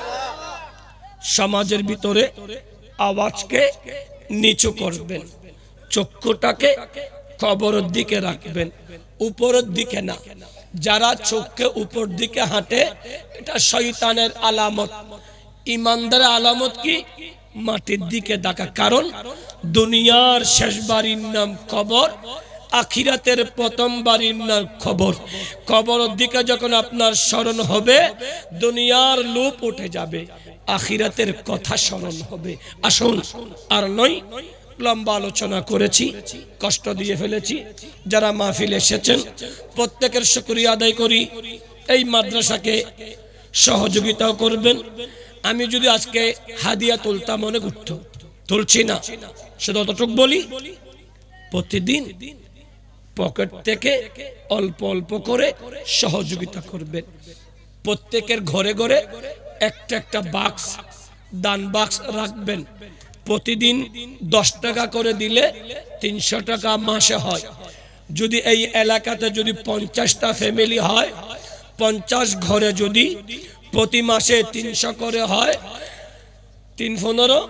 সমাজের ভিতরে আওয়াজকে নিচু করবেন, চক্ষুটাকে কবরের দিকে রাখবেন, উপরের দিকে না। যারা চোখকে উপর দিকে হাঁটে, এটা শয়তানের আলামত। ইমানদারের আলামত কি? মাটির দিকে দেখা। কারণ দুনিয়ার শেষ বাড়ির নাম কবর, আখিরাতের প্রথম বাড়ির নাম খবর। কবরের দিকে যখন আপনার স্মরণ হবে, দুনিয়ার লোপ উঠে যাবে, আখিরাতের কথা স্মরণ হবে। আসুন, আর নয় লম্বা আলোচনা করেছি, কষ্ট দিয়ে ফেলেছি। যারা মাহফিল এসেছেন প্রত্যেকের শুকরিয়া আদায় করি। এই মাদ্রাসাকে সহযোগিতাও করবেন। আমি যদি আজকে হাদিয়া তুলতাম অনেক উঠত, তুলছি না, শুধু অতটুক বলি, প্রতিদিন পকেট থেকে অল্প অল্প করে সহযোগিতা করবেন। প্রত্যেকের ঘরে ঘরে একটা একটা বাক্স, দান বাক্স রাখবেন। প্রতিদিন দশ টাকা করে দিলে তিনশো টাকা মাসে হয়। যদি এই এলাকাতে যদি পঞ্চাশটা ফ্যামিলি হয়, পঞ্চাশ ঘরে যদি প্রতি মাসে তিনশো করে হয়, তিন পনেরো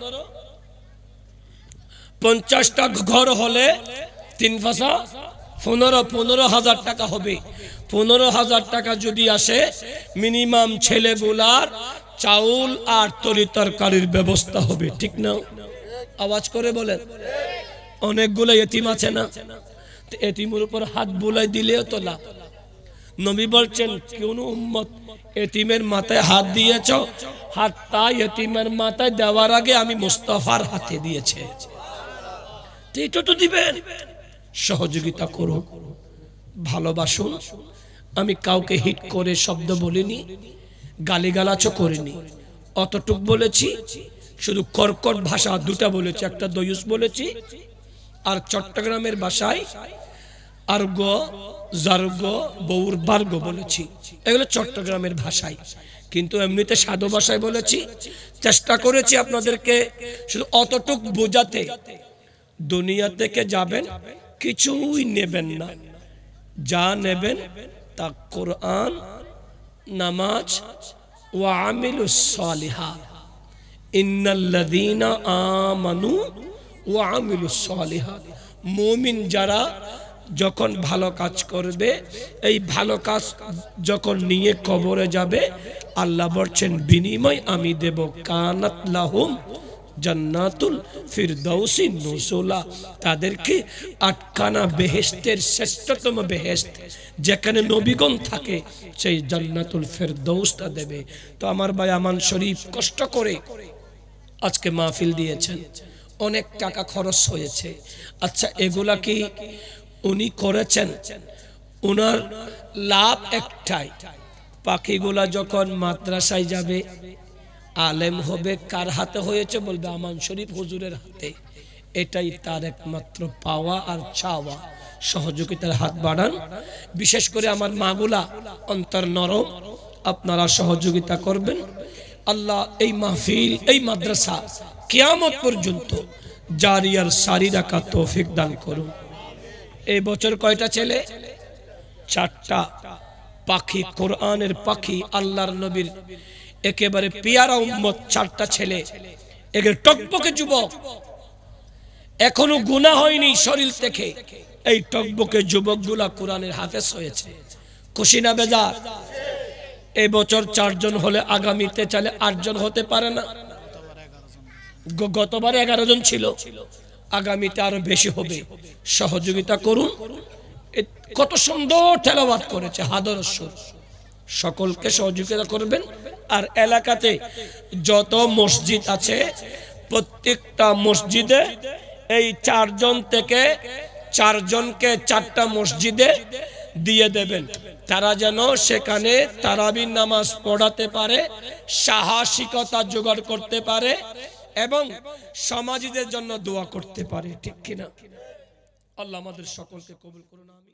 পঞ্চাশটা ঘর হলে তিন পাঁচা পনেরো পনেরো হাজার টাকা হবে। পনেরো হাজার টাকা যদি আসে, মিনিমাম ছেলেগুলার চাউল আর তরি তরকারির ব্যবস্থা হবে। ঠিক না? আওয়াজ করে বলেন। অনেকগুলো এতিম আছে না, এতিমের উপর হাত বুলাই দিলেও তো লাভ। নবী বলছেন, কোন উম্মত এতিমের মাথায় হাত দিয়েছ, হাতটা এতিমের মাথায় দেওয়ার আগে আমি মুস্তাফার হাতে দিয়েছে। এটা তো দিবেন। সহযোগিতা করুন, ভালোবাসুন। আমি কাউকে হিট করে শব্দ বলিনি, গালিগালাচও করিনি, অতটুক বলেছি। শুধু কর্কট ভাষা দুটা বলেছি, একটা দয়ুস বলেছি আর চট্টগ্রামের ভাষায় আর্গ জার্গ বৌর বার্গ বলেছি। এগুলো চট্টগ্রামের ভাষায়, কিন্তু এমনিতে সাধু ভাষায় বলেছি। চেষ্টা করেছি আপনাদেরকে শুধু অতটুক বোঝাতে, দুনিয়া থেকে যাবেন কিছুই নেবেন না, যা নেবেন তা কোরআন, নামাজ ওয়া আমিলুস সালিহাত। ইন্নাল্লাযীনা আমানু ওয়া আমিলুস সালিহাত। মুমিন যারা যখন ভালো কাজ করবে, এই ভালো কাজ যখন নিয়ে কবরে যাবে, আল্লাহ বলছেন বিনিময় আমি দেব কানাত লাহুম জান্নাতুল ফিরদাউসি নুজুলা। তাদেরকে আটখানা বেহেশতের শ্রেষ্ঠতম বেহেশত, যেখানে নবীগণ থাকে, সেই জান্নাতুল ফিরদাউসটা দেবে। তো আমার ভাই আমান শরীফ কষ্ট করে আজকে মাহফিল দিয়েছেন, অনেক টাকা খরচ হয়েছে। আচ্ছা, এগুলা কি উনি করেছেন? উনার লাভ একটাই, পাখিগুলা যখন মাদ্রাসায় যাবে, আলেম হবে, কার হাতে হয়েছে? বলবে আমান শরীফ হুজুরের হাতে। এটাই তার একমাত্র পাওয়া আর চাওয়া। সহযোগিতার হাত বাড়ান। বিশেষ করে আমার মাগুলা অন্তর নরম, আপনারা সহযোগিতা করবেন। আল্লাহ এই মাহফিল, এই মাদ্রাসা কিয়ামত পর্যন্ত জারি আর সারি রাখার তৌফিক দান করুন। এই বছর কয়টা ছেলে? চারটা। পাখি, কোরআনের পাখি, আল্লাহর নবীর একেবারে পিয়ারা উম্মত, চারটা ছেলে। এদের টকবকে যুবক, এখনো গুনাহ হয়নি শরীর থেকে। এই টকবকে যুবকগুলা কোরআনের হাফেজ হয়েছে। খুশি না বেজার? এই বছর চারজন হলে আগামীতে চাইলে আটজন হতে পারে না? গতবার এগারো জন ছিল, আগামীতে আরো বেশি হবে। সহযোগিতা করুন। কত সুন্দর তেলাওয়াত করেছে, হাদর সুর। সকলকে সহযোগিতা করবেন। আর এলাকাতে যত মসজিদ আছে, প্রত্যেকটা মসজিদে এই চারজন থেকে চারজনকে চারটা মসজিদে দিয়ে দেবেন। তারা যেন সেখানে তারাবির নামাজ পড়াতে পারে, সাহসিকতা জোগাড় করতে পারে এবং সমাজীদের জন্য দোয়া করতে পারে। ঠিক কিনা? আল্লাহ আমাদের সকলকে কবুল করুন। আমি